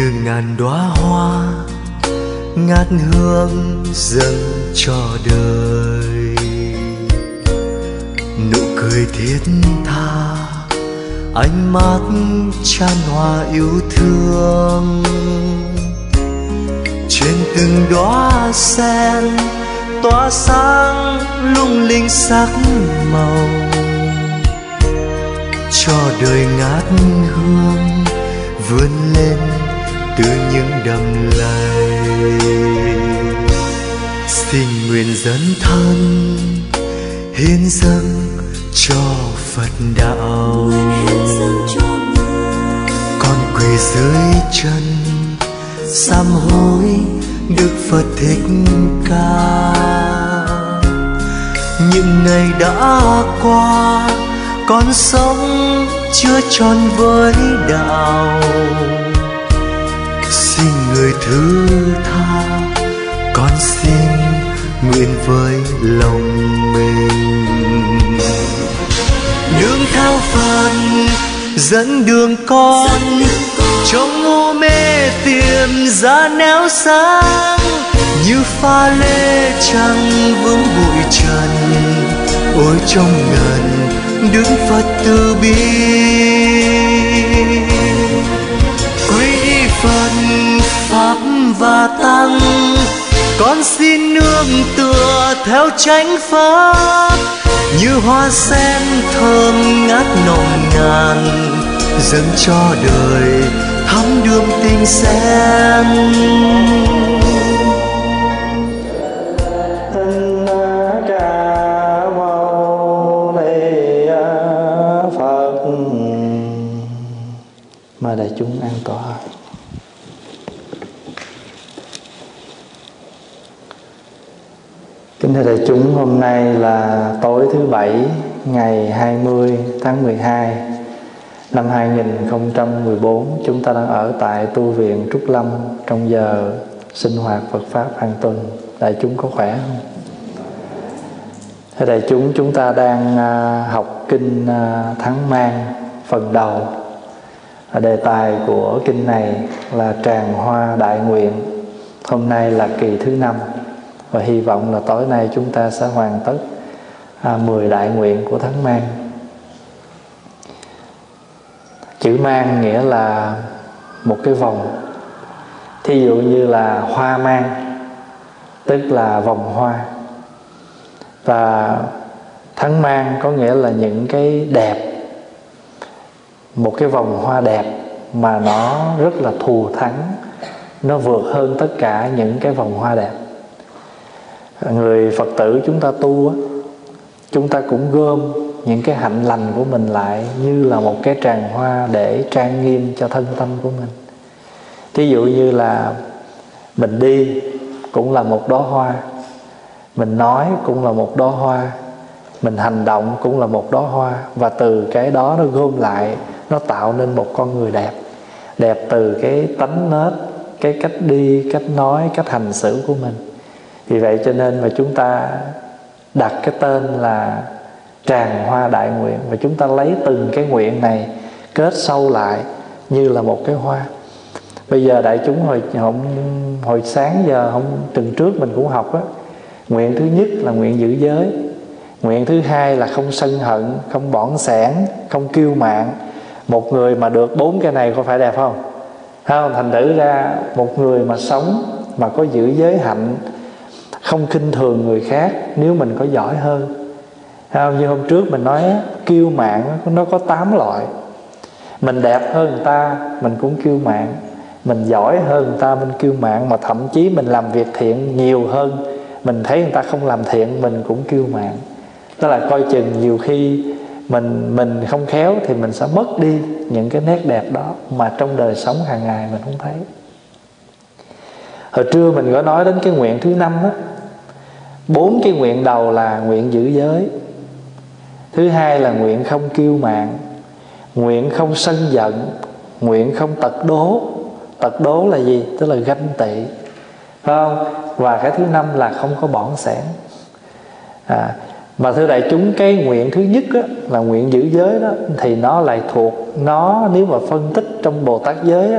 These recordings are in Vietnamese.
như ngàn đóa hoa ngát hương dâng cho đời. Nụ cười thiết tha, ánh mắt chan hòa yêu thương. Trên từng đóa sen tỏa sáng lung linh sắc màu, cho đời ngát hương vươn lên từ những đầm lầy. Xin nguyện dấn thân hiến dâng cho Phật đạo, con quỳ dưới chân sám hối Đức Phật Thích Ca. Những ngày đã qua con sống chưa tròn với đạo, xin người thứ tha, con xin nguyện với lòng mình. Nương theo Phật dẫn đường con, trong ngô mê tìm ra nẻo sáng, như pha lê trăng vững bụi trần. Ôi trong ngần Đức Phật từ bi, quý Phật Pháp và Tăng, con xin nương tựa theo chánh pháp. Như hoa sen thơm ngát nồng ngàn, dâng cho đời thắm đượm tình sen. Mời đại chúng an tọa. Kính thưa đại chúng, hôm nay là tối thứ Bảy, ngày 20 tháng 12 năm 2014. Chúng ta đang ở tại tu viện Trúc Lâm trong giờ sinh hoạt Phật Pháp hàng tuần. Đại chúng có khỏe không? Thưa đại chúng ta đang học kinh Thắng Mang phần đầu. Đề tài của kinh này là tràng hoa đại nguyện. Hôm nay là kỳ thứ 5 và hy vọng là tối nay chúng ta sẽ hoàn tất 10 đại nguyện của Thắng Mang. Chữ mang nghĩa là một cái vòng. Thí dụ như là hoa mang, tức là vòng hoa. Và Thắng Mang có nghĩa là những cái đẹp, một cái vòng hoa đẹp mà nó rất là thù thắng, nó vượt hơn tất cả những cái vòng hoa đẹp. Người Phật tử chúng ta tu á, chúng ta cũng gom những cái hạnh lành của mình lại như là một cái tràng hoa để trang nghiêm cho thân tâm của mình. Thí dụ như là mình đi cũng là một đóa hoa, mình nói cũng là một đóa hoa, mình hành động cũng là một đóa hoa. Và từ cái đó nó gom lại, nó tạo nên một con người đẹp. Đẹp từ cái tánh nết, cái cách đi, cách nói, cách hành xử của mình. Vì vậy cho nên mà chúng ta đặt cái tên là tràng hoa đại nguyện. Và chúng ta lấy từng cái nguyện này kết sâu lại như là một cái hoa. Bây giờ đại chúng hồi sáng giờ tuần trước mình cũng học á, nguyện thứ nhất là nguyện giữ giới, nguyện thứ hai là không sân hận, không bỏng sẻn, không kiêu mạn. Một người mà được 4 cái này có phải đẹp không? Thành thử ra một người mà sống mà có giữ giới hạnh, không khinh thường người khác nếu mình có giỏi hơn. Như hôm trước mình nói kiêu mạn nó có 8 loại. Mình đẹp hơn người ta mình cũng kiêu mạn, mình giỏi hơn người ta mình kiêu mạn, mà thậm chí mình làm việc thiện nhiều hơn, mình thấy người ta không làm thiện mình cũng kiêu mạn. Tức là coi chừng nhiều khi mình không khéo thì mình sẽ mất đi những cái nét đẹp đó mà trong đời sống hàng ngày mình không thấy. Hồi trưa mình có nói đến cái nguyện thứ 5 á. 4 cái nguyện đầu là nguyện giữ giới, thứ hai là nguyện không kiêu mạn, nguyện không sân giận, nguyện không tật đố. Tật đố là gì? Tức là ganh tị, phải không? Và cái thứ 5 là không có bỏng sẻn. Mà thưa đại chúng, cái nguyện thứ nhất á, là nguyện giữ giới đó, thì nó lại thuộc, nó nếu mà phân tích trong Bồ Tát giới á,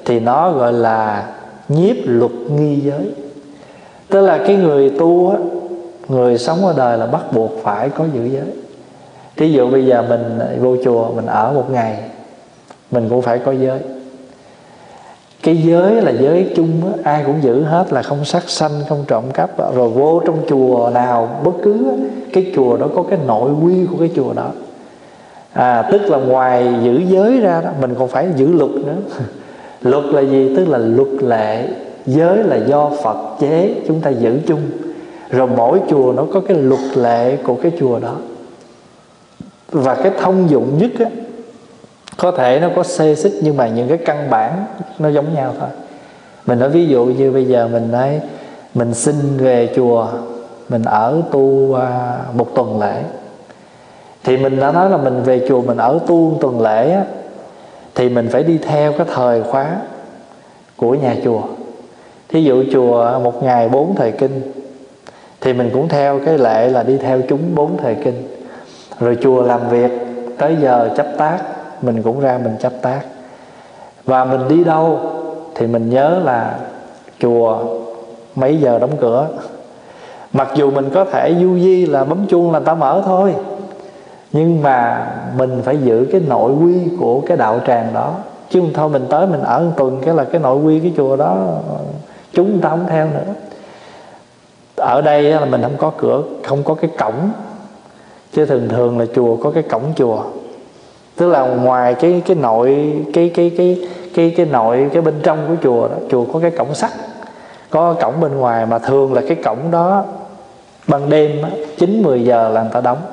thì nó gọi là nhiếp luật nghi giới. Tức là cái người tu á, người sống ở đời là bắt buộc phải có giữ giới. Thí dụ bây giờ mình vô chùa, mình ở một ngày, mình cũng phải có giới. Cái giới là giới chung á, ai cũng giữ hết, là không sát sanh, không trộm cắp. Rồi vô trong chùa nào bất cứ á, cái chùa đó có cái nội quy của cái chùa đó. Tức là ngoài giữ giới ra đó, mình còn phải giữ luật nữa. Luật là gì? Tức là luật lệ. Giới là do Phật chế, chúng ta giữ chung. Rồi mỗi chùa nó có cái luật lệ của cái chùa đó. Và cái thông dụng nhất á, có thể nó có xê xích, nhưng mà những cái căn bản nó giống nhau thôi. Mình nói ví dụ như bây giờ mình nói mình xin về chùa, mình ở tu một tuần lễ. Thì mình đã nói là mình về chùa mình ở tu một tuần lễ á, thì mình phải đi theo cái thời khóa của nhà chùa. Thí dụ chùa một ngày 4 thời kinh, thì mình cũng theo cái lệ là đi theo chúng 4 thời kinh. Rồi chùa làm việc tới giờ chắp tác, mình cũng ra mình chắp tác. Và mình đi đâu thì mình nhớ là chùa mấy giờ đóng cửa. Mặc dù mình có thể du di là bấm chuông là ta mở thôi, nhưng mà mình phải giữ cái nội quy của cái đạo tràng đó. Chứ không thôi mình tới mình ở một tuần cái là cái nội quy cái chùa đó chúng ta không theo nữa. Ở đây là mình không có cửa, không có cái cổng. Chứ thường thường là chùa có cái cổng chùa. Tức là ngoài cái nội cái bên trong của chùa đó, chùa có cái cổng sắt, có cổng bên ngoài, mà thường là cái cổng đó ban đêm 9-10 giờ là người ta đóng.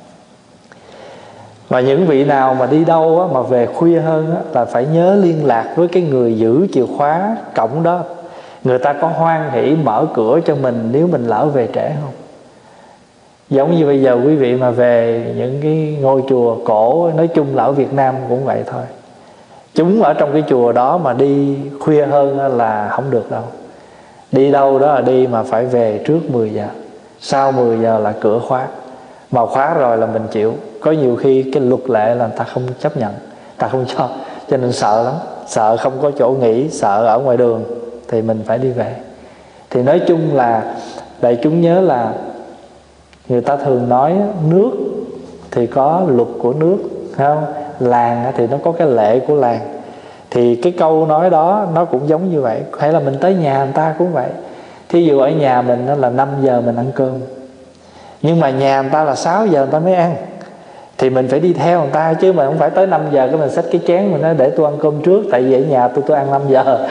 Và những vị nào mà đi đâu á, mà về khuya hơn á, là phải nhớ liên lạc với cái người giữ chìa khóa cổng đó. Người ta có hoan hỷ mở cửa cho mình nếu mình lỡ về trễ không? Giống như bây giờ quý vị mà về những cái ngôi chùa cổ, nói chung là ở Việt Nam cũng vậy thôi. Chúng ở trong cái chùa đó mà đi khuya hơn là không được đâu. Đi đâu đó là đi mà phải về trước 10 giờ. Sau 10 giờ là cửa khóa. Mà khóa rồi là mình chịu. Có nhiều khi cái luật lệ là người ta không chấp nhận, ta không cho. Cho nên sợ lắm. Sợ không có chỗ nghỉ, sợ ở ngoài đường, thì mình phải đi về. Thì nói chung là đại chúng nhớ là người ta thường nói nước thì có luật của nước, không? Làng thì nó có cái lệ của làng. Thì cái câu nói đó nó cũng giống như vậy. Hay là mình tới nhà người ta cũng vậy. Thí dụ ở nhà mình là 5 giờ mình ăn cơm, nhưng mà nhà người ta là 6 giờ người ta mới ăn, thì mình phải đi theo người ta. Chứ mà không phải tới 5 giờ cái mình xách cái chén mình nói để tôi ăn cơm trước, tại vì ở nhà tôi ăn 5 giờ.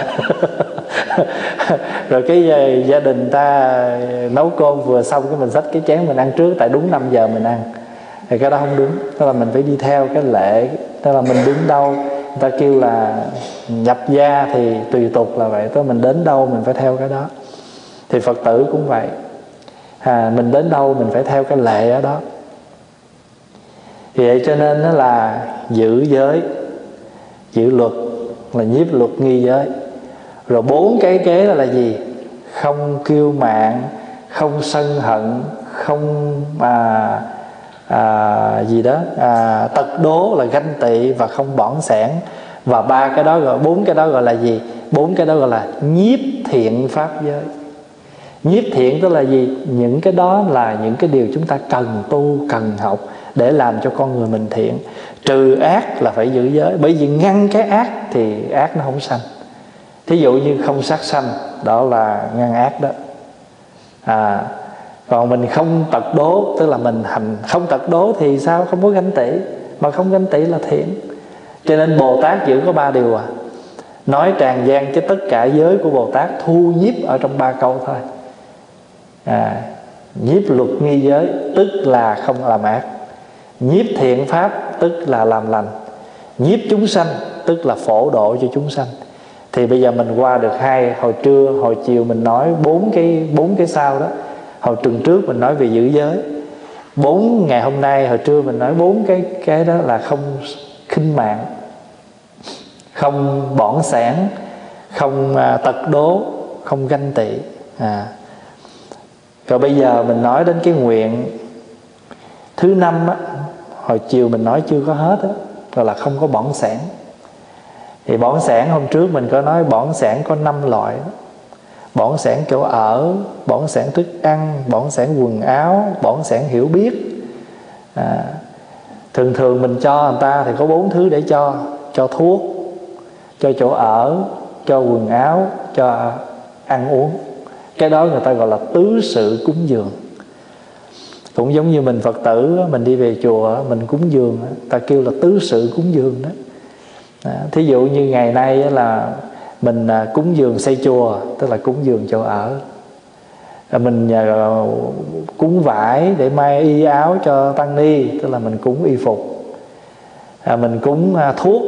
Rồi cái gia đình ta nấu cơm vừa xong cái mình xách cái chén mình ăn trước, tại đúng 5 giờ mình ăn. Thì cái đó không đúng. Tức là mình phải đi theo cái lệ. Tức là mình đứng đâu, người ta kêu là nhập gia thì tùy tục là vậy. Tức là mình đến đâu mình phải theo cái đó. Thì Phật tử cũng vậy. Mình đến đâu mình phải theo cái lệ ở đó. Thì vậy cho nên nó là giữ giới, giữ luật, là nhiếp luật nghi giới. Rồi 4 cái kế là gì? Không kiêu mạn, không sân hận, không tật đố là ganh tị, và không bỏng sẻn. Và 4 cái đó gọi là gì? 4 cái đó gọi là nhiếp thiện pháp giới. Nhiếp thiện tức là gì? Những cái đó là những cái điều chúng ta cần tu, cần học để làm cho con người mình thiện. Trừ ác là phải giữ giới, bởi vì ngăn cái ác thì ác nó không sanh. Thí dụ như không sát sanh, đó là ngăn ác đó. Còn mình không tật đố, tức là mình hành không tật đố thì sao? Không có ganh tị, mà không ganh tị là thiện. Cho nên Bồ Tát giữ có 3 điều nói tràn gian, chứ tất cả giới của Bồ Tát thu nhiếp ở trong 3 câu thôi. Nhiếp luật nghi giới tức là không làm ác, nhiếp thiện pháp tức là làm lành, nhiếp chúng sanh tức là phổ độ cho chúng sanh. Thì bây giờ mình qua được 2, hồi trưa, hồi chiều mình nói 4 cái sau đó. Hồi tuần trước mình nói về giữ giới. 4 ngày hôm nay, hồi trưa mình nói 4 cái đó là không khinh mạng, không bỏng sẻn, không tật đố, không ganh tị. Rồi bây giờ mình nói đến cái nguyện thứ 5 á, hồi chiều mình nói chưa có hết á, gọi là không có bỏng sẻn. Thì bỏng sẻn hôm trước mình có nói bỏng sẻn có 5 loại. Bỏng sẻn chỗ ở, bỏng sẻn thức ăn, bỏng sẻn quần áo, bỏng sẻn hiểu biết. Thường thường mình cho người ta thì có 4 thứ để cho thuốc, cho chỗ ở, cho quần áo, cho ăn uống. Cái đó người ta gọi là tứ sự cúng dường. Cũng giống như mình Phật tử, mình đi về chùa, mình cúng dường, ta kêu là tứ sự cúng dường đó. Thí dụ như ngày nay là mình cúng dường xây chùa, tức là cúng dường chỗ ở. Mình cúng vải để may y áo cho tăng ni, tức là mình cúng y phục. Mình cúng thuốc,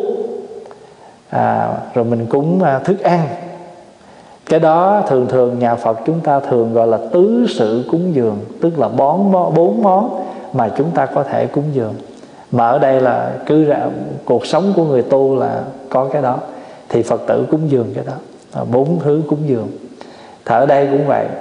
rồi mình cúng thức ăn. Cái đó thường thường nhà Phật chúng ta thường gọi là tứ sự cúng dường, tức là 4 món mà chúng ta có thể cúng dường. Mà ở đây là cuộc sống của người tu là có cái đó, thì Phật tử cúng dường cái đó, 4 thứ cúng dường. Thì ở đây cũng vậy.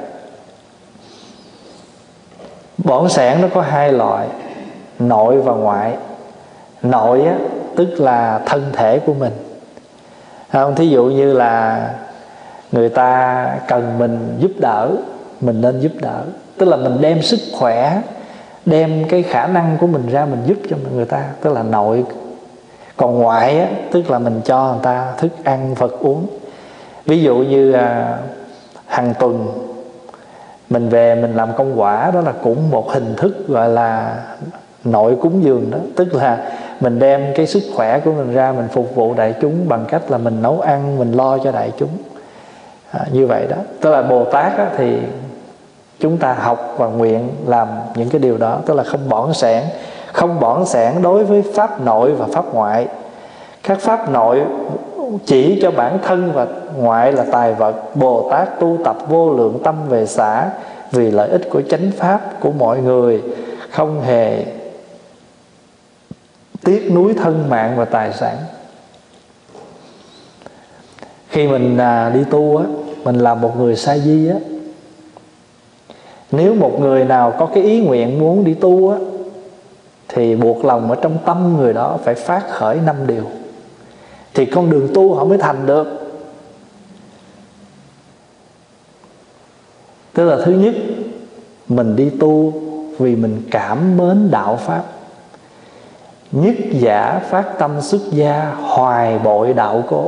Bỏng sẻn nó có 2 loại, nội và ngoại. Nội á, tức là thân thể của mình. Thí dụ như là người ta cần mình giúp đỡ, mình nên giúp đỡ. Tức là mình đem sức khỏe, đem cái khả năng của mình ra mình giúp cho người ta, tức là nội. Còn ngoại á, tức là mình cho người ta thức ăn, vật uống. Ví dụ như hàng tuần mình về mình làm công quả, đó là cũng một hình thức gọi là nội cúng dường đó. Tức là mình đem cái sức khỏe của mình ra mình phục vụ đại chúng bằng cách là mình nấu ăn, mình lo cho đại chúng. Như vậy đó. Tức là Bồ Tát á, thì chúng ta học và nguyện làm những cái điều đó. Tức là không bỏng sẻn. Không bỏng sẻn đối với pháp nội và pháp ngoại. Các pháp nội chỉ cho bản thân và ngoại là tài vật. Bồ Tát tu tập vô lượng tâm về xả vì lợi ích của chánh pháp của mọi người, không hề tiếc nuối thân mạng và tài sản. Khi mình đi tu á, mình làm một người sa di á, nếu một người nào có cái ý nguyện muốn đi tu á, thì buộc lòng ở trong tâm người đó phải phát khởi 5 điều, thì con đường tu họ mới thành được. Tức là thứ nhất, mình đi tu vì mình cảm mến đạo pháp. Nhất giả phát tâm xuất gia, hoài bội đạo cố.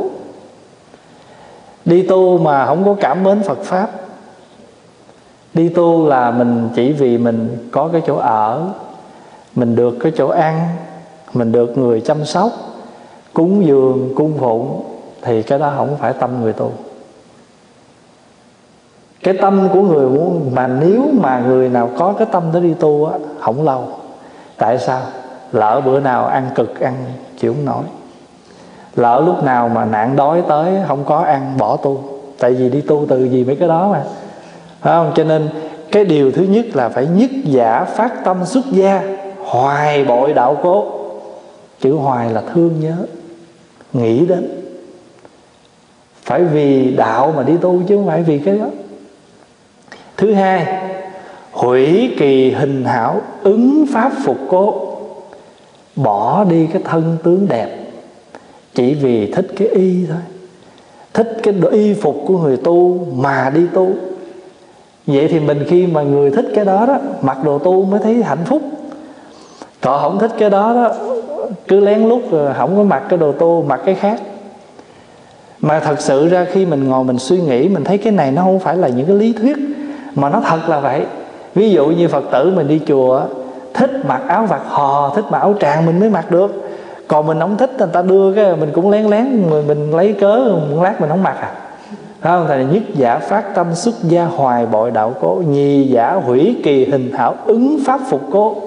Đi tu mà không có cảm mến Phật pháp. Đi tu là mình chỉ vì mình có cái chỗ ở, mình được cái chỗ ăn, mình được người chăm sóc, cúng dường, cung phụng, thì cái đó không phải tâm người tu. Cái tâm của người muốn, mà nếu mà người nào có cái tâm đó đi tu á, không lâu. Tại sao? Lỡ bữa nào ăn cực, ăn chịu không nổi. Lỡ lúc nào mà nạn đói tới không có ăn, bỏ tu. Tại vì đi tu từ gì mấy cái đó mà, phải không? Cho nên cái điều thứ nhất là phải nhất giả phát tâm xuất gia, hoài bội đạo cố. Chữ hoài là thương nhớ, nghĩ đến. Phải vì đạo mà đi tu chứ không phải vì cái đó. Thứ hai, hủy kỳ hình hảo, ứng pháp phục cố. Bỏ đi cái thân tướng đẹp, chỉ vì thích cái y thôi, thích cái y phục của người tu mà đi tu. Vậy thì mình khi mà người thích cái đó đó, mặc đồ tu mới thấy hạnh phúc. Còn không thích cái đó đó, cứ lén lút rồi không có mặc cái đồ tu, mặc cái khác. Mà thật sự ra khi mình ngồi mình suy nghĩ, mình thấy cái này nó không phải là những cái lý thuyết, mà nó thật là vậy. Ví dụ như Phật tử mình đi chùa, thích mặc áo vạt hò, thích mặc áo tràng mình mới mặc được. Còn mình không thích, người ta đưa cái mình cũng lén lén, mình lấy cớ một lát mình không mặc à. Không? Thầy nhất giả phát tâm xuất gia, hoài bội đạo cố. Nhì giả hủy kỳ hình hảo, ứng pháp phục cố.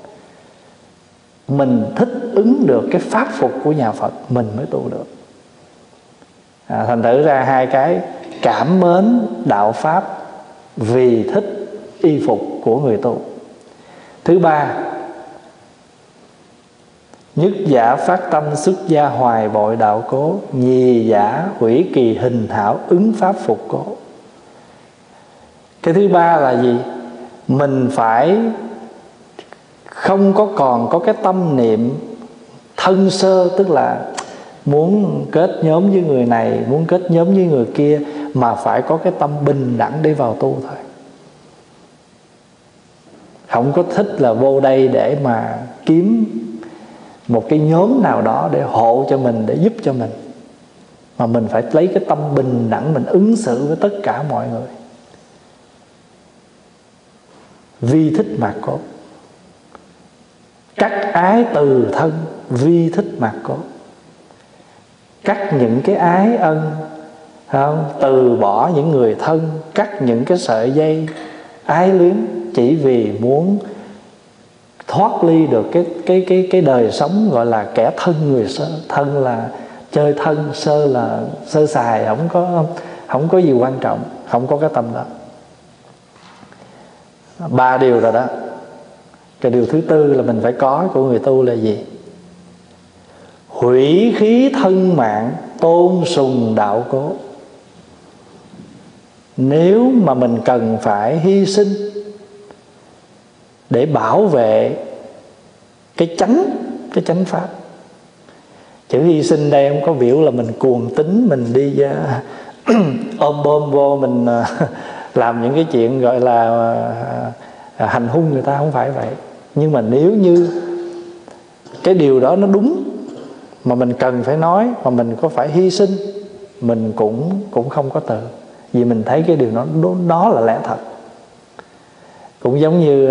Mình thích ứng được cái pháp phục của nhà Phật, mình mới tu được. Thành thử ra 2 cái: cảm mến đạo pháp vì thích y phục của người tu. Thứ ba, nhất giả phát tâm xuất gia, hoài bội đạo cố. Nhì giả hủy kỳ hình hảo, ứng pháp phục cố. Cái thứ ba là gì? Mình phải không có còn có cái tâm niệm thân sơ, tức là muốn kết nhóm với người này, muốn kết nhóm với người kia, mà phải có cái tâm bình đẳng để vào tu thôi. Không có thích là vô đây để mà kiếm một cái nhóm nào đó để hộ cho mình, để giúp cho mình, mà mình phải lấy cái tâm bình đẳng mình ứng xử với tất cả mọi người. Vi thích mạc cốt, cắt ái từ thân, vi thích mạc cốt. Cắt những cái ái ân, không? Từ bỏ những người thân, cắt những cái sợi dây ái luyến, chỉ vì muốn thoát ly được cái đời sống gọi là kẻ thân người sơ. Thân là chơi thân, sơ là sơ sài, không có gì quan trọng, không có cái tâm đó. 3 điều rồi đó. Cái điều thứ tư là mình phải có của người tu là gì? Hủy khí thân mạng, tôn sùng đạo cố. Nếu mà mình cần phải hy sinh để bảo vệ cái chánh pháp. Chữ hy sinh đây không có biểu là mình cuồng tín, mình đi ôm bom vô mình làm những cái chuyện gọi là hành hung người ta, không phải vậy. Nhưng mà nếu như cái điều đó nó đúng mà mình cần phải nói, mà mình có phải hy sinh, mình cũng không có từ, vì mình thấy cái điều đó là lẽ thật. Cũng giống như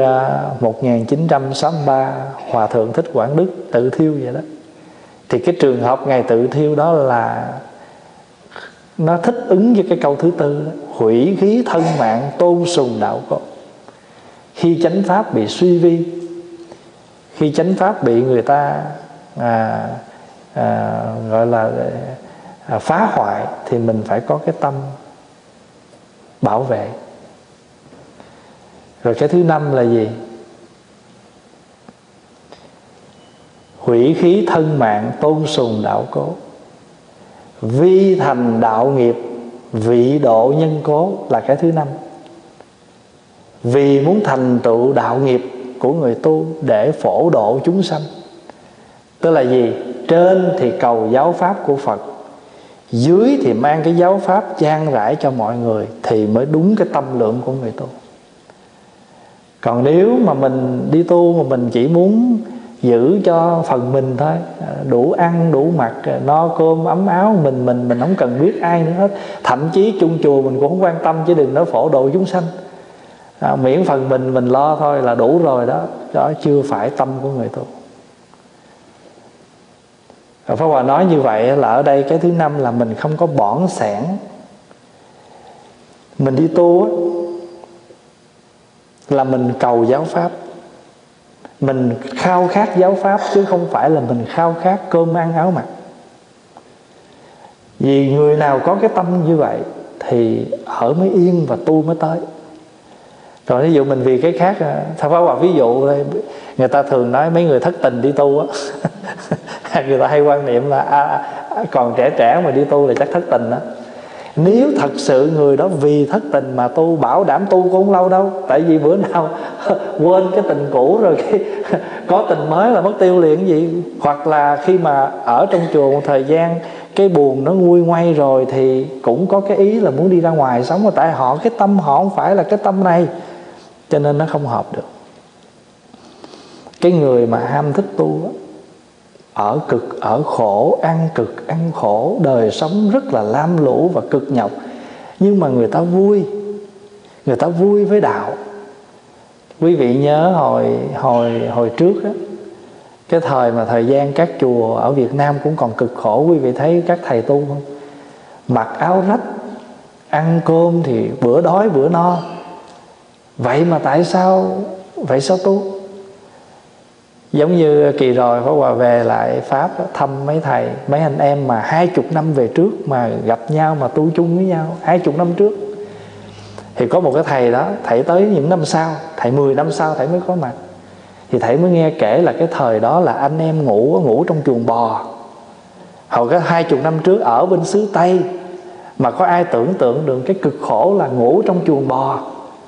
1963 Hòa Thượng Thích Quảng Đức tự thiêu vậy đó. Thì cái trường hợp Ngài tự thiêu đó là nó thích ứng với cái câu thứ tư đó. Hủy khí thân mạng, tôn sùng đạo cố. Khi chánh pháp bị suy vi, khi chánh pháp bị người ta gọi là phá hoại, thì mình phải có cái tâm bảo vệ. Rồi cái thứ năm là gì? Hủy khí thân mạng, tôn sùng đạo cố. Vi thành đạo nghiệp, vị độ nhân cố là cái thứ năm. Vì muốn thành tựu đạo nghiệp của người tu để phổ độ chúng sanh. Tức là gì? Trên thì cầu giáo pháp của Phật, dưới thì mang cái giáo pháp chan rải cho mọi người, thì mới đúng cái tâm lượng của người tu. Còn nếu mà mình đi tu mà mình chỉ muốn giữ cho phần mình thôi, đủ ăn đủ mặc, no cơm ấm áo, mình không cần biết ai nữa hết. Thậm chí chung chùa mình cũng không quan tâm, chứ đừng nói phổ độ chúng sanh. Miễn phần mình lo thôi là đủ rồi đó. Đó chưa phải tâm của người tu. Pháp Hòa nói như vậy là ở đây cái thứ năm là mình không có bỏn sẻn. Mình đi tu là mình cầu giáo pháp, mình khao khát giáo pháp, chứ không phải là mình khao khát cơm ăn áo mặc. Vì người nào có cái tâm như vậy thì ở mới yên và tu mới tới. Còn ví dụ mình vì cái khác, Pháp Hòa ví dụ đây, người ta thường nói mấy người thất tình đi tu á người ta hay quan niệm là còn trẻ mà đi tu là chắc thất tình đó. Nếu thật sự người đó vì thất tình mà tu, bảo đảm tu cũng không lâu đâu. Tại vì bữa nào quên cái tình cũ rồi có tình mới là mất tiêu liền gì. Hoặc là khi mà ở trong chùa một thời gian, cái buồn nó nguôi ngoai rồi, thì cũng có cái ý là muốn đi ra ngoài sống. Mà tại họ cái tâm họ không phải là cái tâm này, cho nên nó không hợp được. Cái người mà ham thích tu đó, ở cực ở khổ, ăn cực ăn khổ, đời sống rất là lam lũ và cực nhọc, nhưng mà người ta vui với đạo. Quý vị nhớ hồi trước đó, cái thời mà thời gian các chùa ở Việt Nam cũng còn cực khổ, quý vị thấy các thầy tu không? Mặc áo rách, ăn cơm thì bữa đói bữa no. Vậy mà tại sao tu? Giống như kỳ rồi Pháp Hòa về lại Pháp thăm mấy thầy, mấy anh em mà 20 năm về trước mà gặp nhau mà tu chung với nhau 20 năm trước. Thì có một cái thầy đó, thầy tới những năm sau, thầy 10 năm sau thầy mới có mặt. Thì thầy mới nghe kể là cái thời đó là anh em ngủ trong chuồng bò. Hồi cái 20 năm trước ở bên xứ Tây, mà có ai tưởng tượng được cái cực khổ là ngủ trong chuồng bò,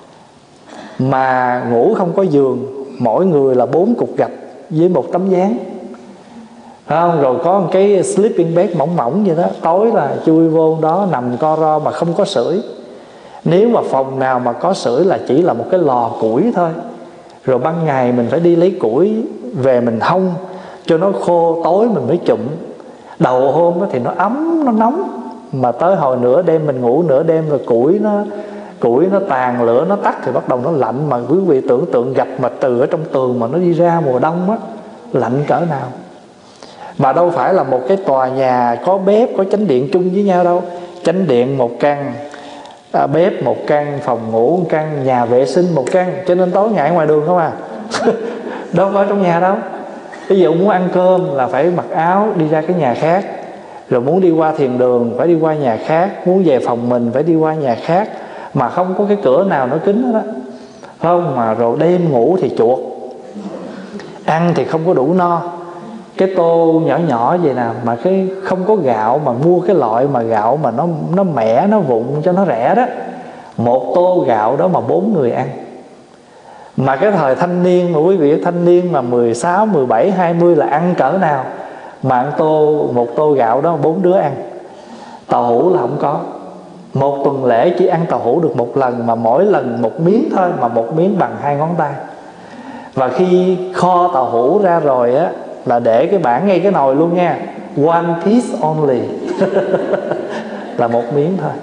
mà ngủ không có giường, mỗi người là 4 cục gạch với một tấm dáng. không? Rồi có một cái sleeping bag mỏng mỏng vậy đó, tối là chui vô đó nằm co ro mà không có sưởi. Nếu mà phòng nào mà có sưởi là chỉ là một cái lò củi thôi. Rồi ban ngày mình phải đi lấy củi về mình hong cho nó khô, tối mình mới chụm. Đầu hôm thì nó ấm, nó nóng, mà tới hồi nửa đêm mình ngủ nửa đêm rồi củi nó tàn, lửa nó tắt thì bắt đầu nó lạnh. Mà quý vị tưởng tượng gạch mà từ ở trong tường mà nó đi ra mùa đông á, lạnh cỡ nào. Mà đâu phải là một cái tòa nhà có bếp, có chánh điện chung với nhau đâu. Chánh điện một căn, bếp một căn, phòng ngủ một căn, nhà vệ sinh một căn. Cho nên tối ngày ngoài đường không à đâu có ở trong nhà đâu. Ví dụ muốn ăn cơm là phải mặc áo đi ra cái nhà khác, rồi muốn đi qua thiền đường phải đi qua nhà khác, muốn về phòng mình phải đi qua nhà khác, mà không có cái cửa nào nó kín hết đó, không? Mà rồi đêm ngủ thì chuột, ăn thì không có đủ no. Cái tô nhỏ nhỏ vậy nè, mà cái không có gạo, mà mua cái loại mà gạo mà nó mẻ, nó vụn cho nó rẻ đó. Một tô gạo đó mà 4 người ăn. Mà cái thời thanh niên mà quý vị, thanh niên mà 16, 17, 20 là ăn cỡ nào. Mà ăn một tô gạo đó 4 đứa ăn. Tàu hũ là không có. Một tuần lễ chỉ ăn tàu hũ được một lần, mà mỗi lần một miếng thôi, mà một miếng bằng 2 ngón tay. Và khi kho tàu hũ ra rồi á, là để cái bảng ngay cái nồi luôn nha, one piece only là một miếng thôi.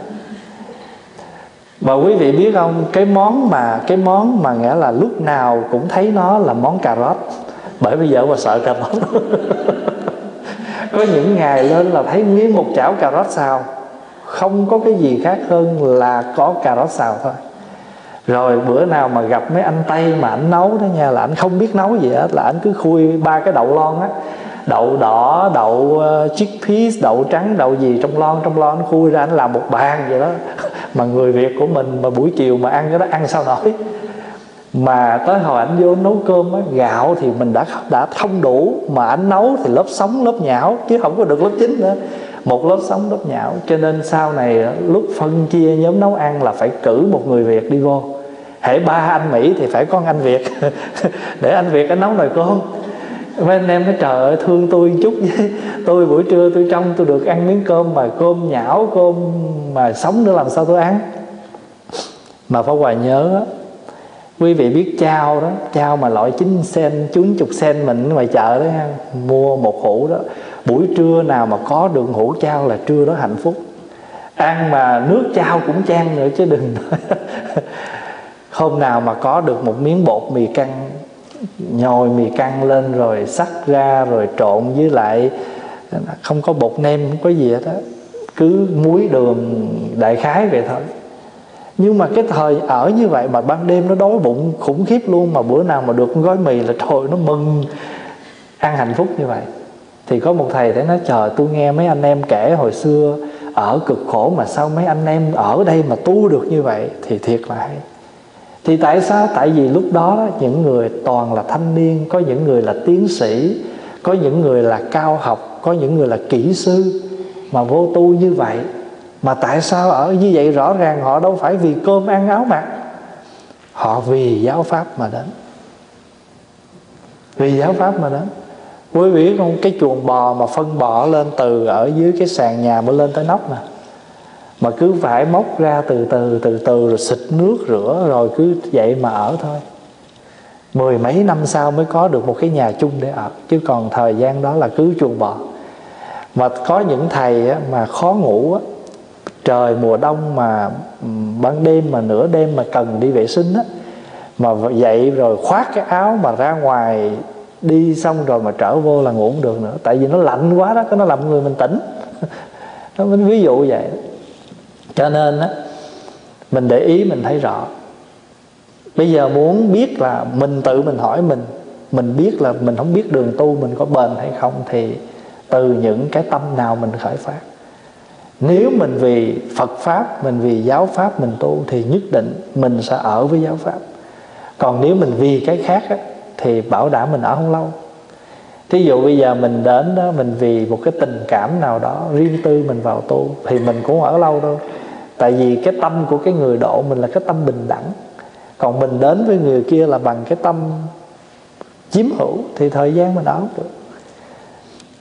Mà quý vị biết không, cái món mà nghĩa là lúc nào cũng thấy nó là món cà rốt. Bởi bây giờ mà sợ cà rốt có những ngày lên là thấy nguyên một chảo cà rốt xào, không có cái gì khác hơn là có cà rốt xào thôi. Rồi bữa nào mà gặp mấy anh Tây mà ảnh nấu đó nha, là ảnh không biết nấu gì hết, là ảnh cứ khui 3 cái đậu lon á, đậu đỏ, đậu chickpeas, đậu trắng, đậu gì trong lon ảnh khui ra, ảnh làm một bàn vậy đó. Mà người Việt của mình mà buổi chiều mà ăn cái đó ăn sao nổi. Mà tới hồi ảnh vô nấu cơm á, gạo thì mình đã không đủ, mà ảnh nấu thì lớp sống lớp nhão, chứ không có được lớp chín nữa, một lớp sống lớp nhão. Cho nên sau này lúc phân chia nhóm nấu ăn là phải cử một người Việt đi vô. Hễ 3 anh Mỹ thì phải có anh Việt để anh Việt anh nấu nồi cơm. Mấy anh em nói trời ơi thương tôi chút với tôi, buổi trưa tôi trông tôi được ăn miếng cơm mà cơm nhão, cơm mà sống nữa làm sao tôi ăn. Mà Pháp Hòa nhớ đó, quý vị biết chao đó, chao mà loại 9 sen, 90 sen mình ngoài chợ đó ha, mua một hũ đó, buổi trưa nào mà có được hũ chao là trưa đó hạnh phúc. Ăn mà nước chao cũng chan nữa chứ đừng hôm nào mà có được một miếng bột mì căn, nhồi mì căn lên rồi xắt ra rồi trộn với lại không có bột nêm, không có gì hết á, cứ muối đường đại khái vậy thôi. Nhưng mà cái thời ở như vậy mà ban đêm nó đói bụng khủng khiếp luôn, mà bữa nào mà được gói mì là trời nó mừng, ăn hạnh phúc như vậy. Thì có một thầy thấy nói trời, tôi nghe mấy anh em kể hồi xưa ở cực khổ mà sao mấy anh em ở đây mà tu được như vậy, thì thiệt là hay. Thì tại sao? Tại vì lúc đó những người toàn là thanh niên, có những người là tiến sĩ, có những người là cao học, có những người là kỹ sư mà vô tu như vậy. Mà tại sao ở như vậy? Rõ ràng họ đâu phải vì cơm ăn áo mặc, họ vì giáo pháp mà đến. Vì giáo pháp mà đến. Quý vị biết không, cái chuồng bò mà phân bò lên từ ở dưới cái sàn nhà mới lên tới nóc nè, mà cứ phải móc ra từ từ rồi xịt nước rửa, rồi cứ vậy mà ở thôi. 10 mấy năm sau mới có được một cái nhà chung để ở, chứ còn thời gian đó là cứ chuồng bò. Mà có những thầy mà khó ngủ á, trời mùa đông mà ban đêm mà nửa đêm mà cần đi vệ sinh á, mà dậy rồi khoác cái áo mà ra ngoài đi xong rồi mà trở vô là ngủ không được nữa, tại vì nó lạnh quá đó, nó làm người mình tỉnh mình ví dụ vậy. Cho nên á, mình để ý mình thấy rõ. Bây giờ muốn biết là mình tự mình hỏi mình biết là mình không biết đường tu mình có bền hay không, thì từ những cái tâm nào mình khởi phát. Nếu mình vì Phật Pháp, mình vì giáo Pháp mình tu, thì nhất định mình sẽ ở với giáo Pháp. Còn nếu mình vì cái khác á, thì bảo đảm mình ở không lâu. Thí dụ bây giờ mình đến đó, mình vì một cái tình cảm nào đó riêng tư mình vào tu, thì mình cũng ở lâu đâu. Tại vì cái tâm của cái người độ mình là cái tâm bình đẳng. Còn mình đến với người kia là bằng cái tâm chiếm hữu, thì thời gian mình ở không được.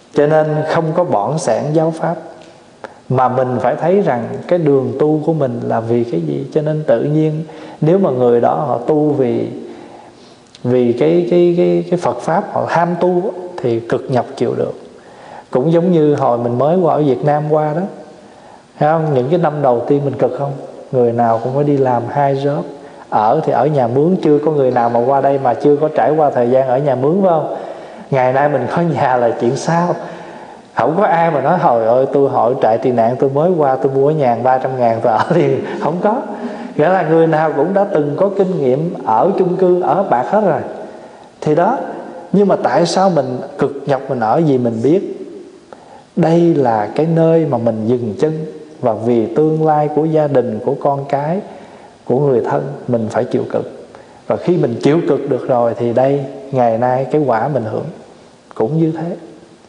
Cho nên không có bỏn sẻn giáo pháp, mà mình phải thấy rằng cái đường tu của mình là vì cái gì. Cho nên tự nhiên nếu mà người đó họ tu vì cái Phật pháp, họ ham tu thì cực nhọc chịu được. Cũng giống như hồi mình mới qua ở Việt Nam qua đó, thấy không? Những cái năm đầu tiên mình cực không? Người nào cũng phải đi làm 2 job. Ở thì ở nhà mướn, chưa có người nào mà qua đây mà chưa có trải qua thời gian ở nhà mướn, phải không? Ngày nay mình có nhà là chuyện sao. Không có ai mà nói hồi ơi tôi hội trại tị nạn tôi mới qua tôi mua nhà 300.000 tôi ở liền. Không có. Nghĩa là người nào cũng đã từng có kinh nghiệm ở chung cư, ở bạc hết rồi. Thì đó. Nhưng mà tại sao mình cực nhọc mình ở? Vì mình biết đây là cái nơi mà mình dừng chân, và vì tương lai của gia đình, của con cái, của người thân, mình phải chịu cực. Và khi mình chịu cực được rồi thì đây, ngày nay cái quả mình hưởng cũng như thế.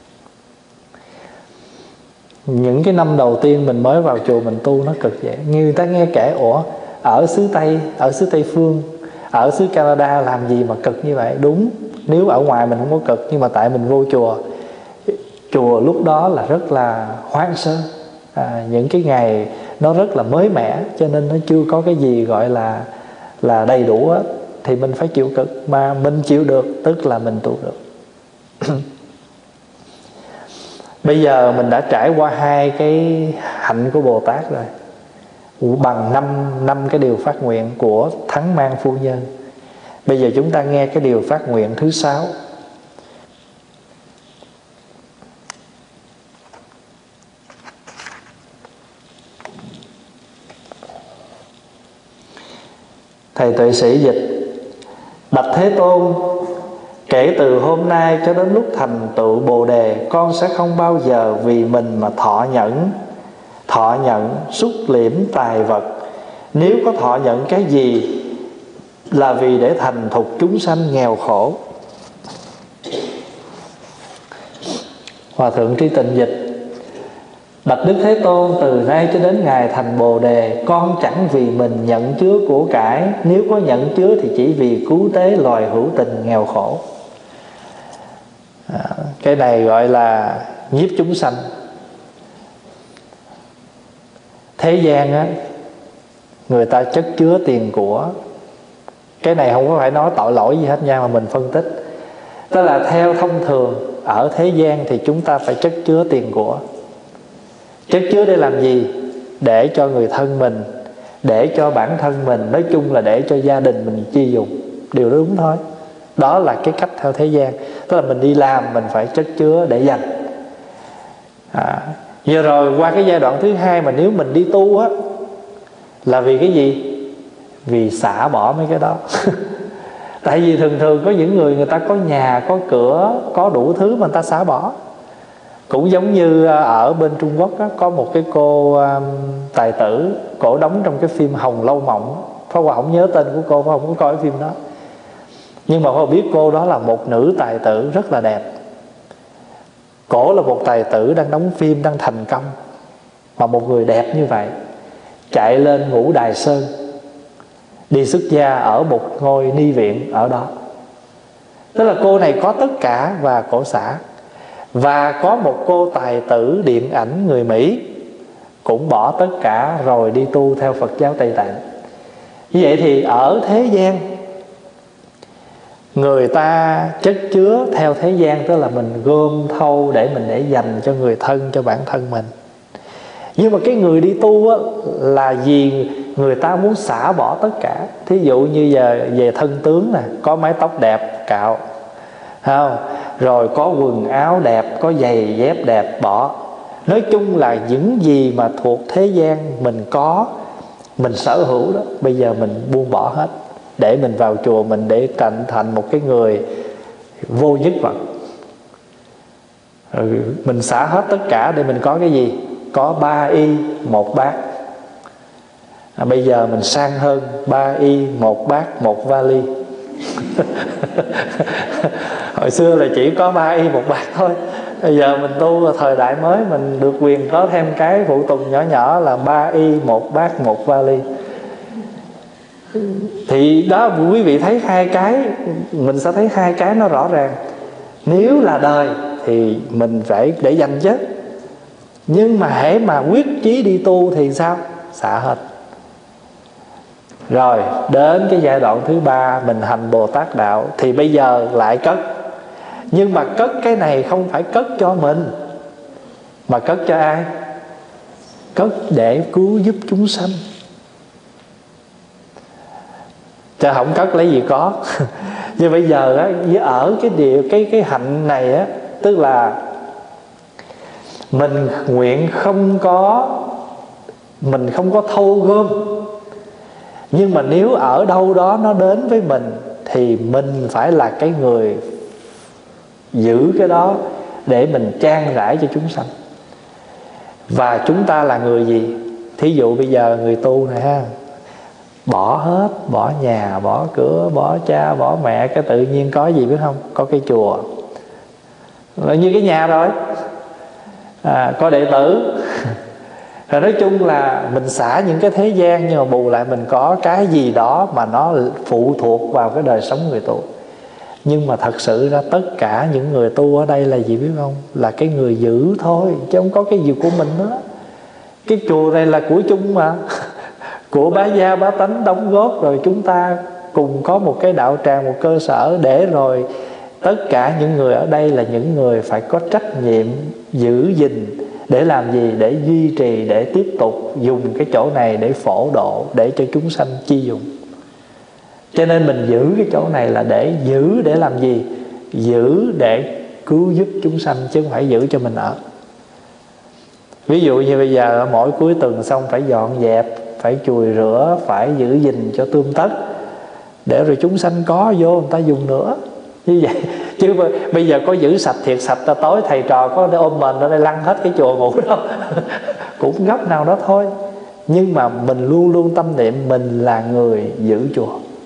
Những cái năm đầu tiên mình mới vào chùa mình tu nó cực vậy. Người ta nghe kể ủa ở xứ Tây, ở xứ Tây Phương, ở xứ Canada làm gì mà cực như vậy. Đúng, nếu ở ngoài mình không có cực, nhưng mà tại mình vô chùa, chùa lúc đó là rất là hoang sơ, những cái ngày nó rất là mới mẻ, cho nên nó chưa có cái gì gọi là đầy đủ hết. Thì mình phải chịu cực, mà mình chịu được tức là mình tu được. Bây giờ mình đã trải qua 2 cái hạnh của Bồ Tát rồi, bằng 5 cái điều phát nguyện của Thắng Mang Phu Nhân. Bây giờ chúng ta nghe cái điều phát nguyện thứ 6. Thầy Tuệ Sĩ dịch: Bạch Thế Tôn, kể từ hôm nay cho đến lúc thành tựu Bồ Đề, con sẽ không bao giờ vì mình mà thọ nhận xúc liễm tài vật. Nếu có thọ nhận cái gì là vì để thành thục chúng sanh nghèo khổ. Hòa Thượng Tri Tịnh dịch: Bạch Đức Thế Tôn, từ nay cho đến ngày thành Bồ Đề, con chẳng vì mình nhận chứa của cải, nếu có nhận chứa thì chỉ vì cứu tế loài hữu tình nghèo khổ. Cái này gọi là nhiếp chúng sanh. Thế gian á, người ta chất chứa tiền của. Cái này không có phải nói tội lỗi gì hết nha, mà mình phân tích. Tức là theo thông thường ở thế gian thì chúng ta phải chất chứa tiền của. Chất chứa để làm gì? Để cho người thân mình, để cho bản thân mình, nói chung là để cho gia đình mình chi dùng. Điều đó đúng thôi. Đó là cái cách theo thế gian. Tức là mình đi làm mình phải chất chứa để dành. Giờ rồi qua cái giai đoạn thứ 2 mà nếu mình đi tu á, là vì cái gì? Vì xả bỏ mấy cái đó. Tại vì thường có những người ta có nhà, có cửa, có đủ thứ mà người ta xả bỏ. Cũng giống như ở bên Trung Quốc á, có một cái cô tài tử, cổ đóng trong cái phim Hồng Lâu Mộng. Pháp Hòa không nhớ tên của cô, Pháp Hòa không có coi cái phim đó. Nhưng mà Pháp Hòa biết cô đó là một nữ tài tử rất là đẹp. Cổ là một tài tử đang đóng phim, đang thành công, mà một người đẹp như vậy chạy lên Ngũ Đài Sơn, đi xuất gia ở một ngôi ni viện ở đó. Tức là cô này có tất cả và cổ xả. Và có một cô tài tử điện ảnh người Mỹ cũng bỏ tất cả rồi đi tu theo Phật giáo Tây Tạng. Như vậy thì ở thế gian người ta chất chứa theo thế gian, tức là mình gom thâu để mình để dành cho người thân, cho bản thân mình. Nhưng mà cái người đi tu á, là vì người ta muốn xả bỏ tất cả. Thí dụ như giờ về thân tướng nè, có mái tóc đẹp cạo, không? Rồi có quần áo đẹp, có giày dép đẹp bỏ. Nói chung là những gì mà thuộc thế gian mình có, mình sở hữu đó, bây giờ mình buông bỏ hết để mình vào chùa mình, để thành một cái người vô nhất vật. Rồi mình xả hết tất cả để mình có cái gì? Có 3 y 1 bát. Bây giờ mình sang hơn, 3 y 1 bát 1 vali. Hồi xưa là chỉ có 3 y 1 bát thôi. Bây giờ mình tu thời đại mới, mình được quyền có thêm cái phụ tùng nhỏ nhỏ là 3 y 1 bát 1 vali. Thì đó, quý vị thấy 2 cái, mình sẽ thấy 2 cái nó rõ ràng. Nếu là đời thì mình phải để dành chứ. Nhưng mà hễ mà quyết chí đi tu thì sao? Xả hết. Rồi đến cái giai đoạn thứ ba, mình hành Bồ Tát đạo, thì bây giờ lại cất. Nhưng mà cất cái này không phải cất cho mình, mà cất cho ai? Cất để cứu giúp chúng sanh. Chứ không cất lấy gì có. Nhưng bây giờ á, ở cái hạnh này á, tức là mình nguyện mình không có thâu gom. Nhưng mà nếu ở đâu đó nó đến với mình thì mình phải là cái người giữ cái đó để mình trang rải cho chúng sanh. Và chúng ta là người gì? Thí dụ bây giờ người tu này ha, bỏ hết, bỏ nhà, bỏ cửa, bỏ cha, bỏ mẹ, cái tự nhiên có gì biết không? Có cái chùa, là như cái nhà rồi. Có đệ tử. Rồi nói chung là mình xả những cái thế gian, nhưng mà bù lại mình có cái gì đó mà nó phụ thuộc vào cái đời sống người tu. Nhưng mà thật sự ra tất cả những người tu ở đây là gì biết không? Là cái người giữ thôi, chứ không có cái gì của mình nữa. Cái chùa này là của chung mà, của bá gia bá tánh đóng góp, rồi chúng ta cùng có một cái đạo tràng, một cơ sở, để rồi tất cả những người ở đây là những người phải có trách nhiệm giữ gìn. Để làm gì? Để duy trì, để tiếp tục dùng cái chỗ này để phổ độ, để cho chúng sanh chi dùng. Cho nên mình giữ cái chỗ này là để giữ, để làm gì? Giữ để cứu giúp chúng sanh, chứ không phải giữ cho mình ở. Ví dụ như bây giờ mỗi cuối tuần xong phải dọn dẹp, phải chùi rửa, phải giữ gìn cho tươm tất, để rồi chúng sanh có vô người ta dùng nữa. Như vậy. Chứ bây giờ có giữ sạch thiệt sạch, ta tối thầy trò có để ôm mình ở đây lăn hết cái chùa ngủ đâu. Cũng gấp nào đó thôi. Nhưng mà mình luôn luôn tâm niệm mình là người giữ chùa.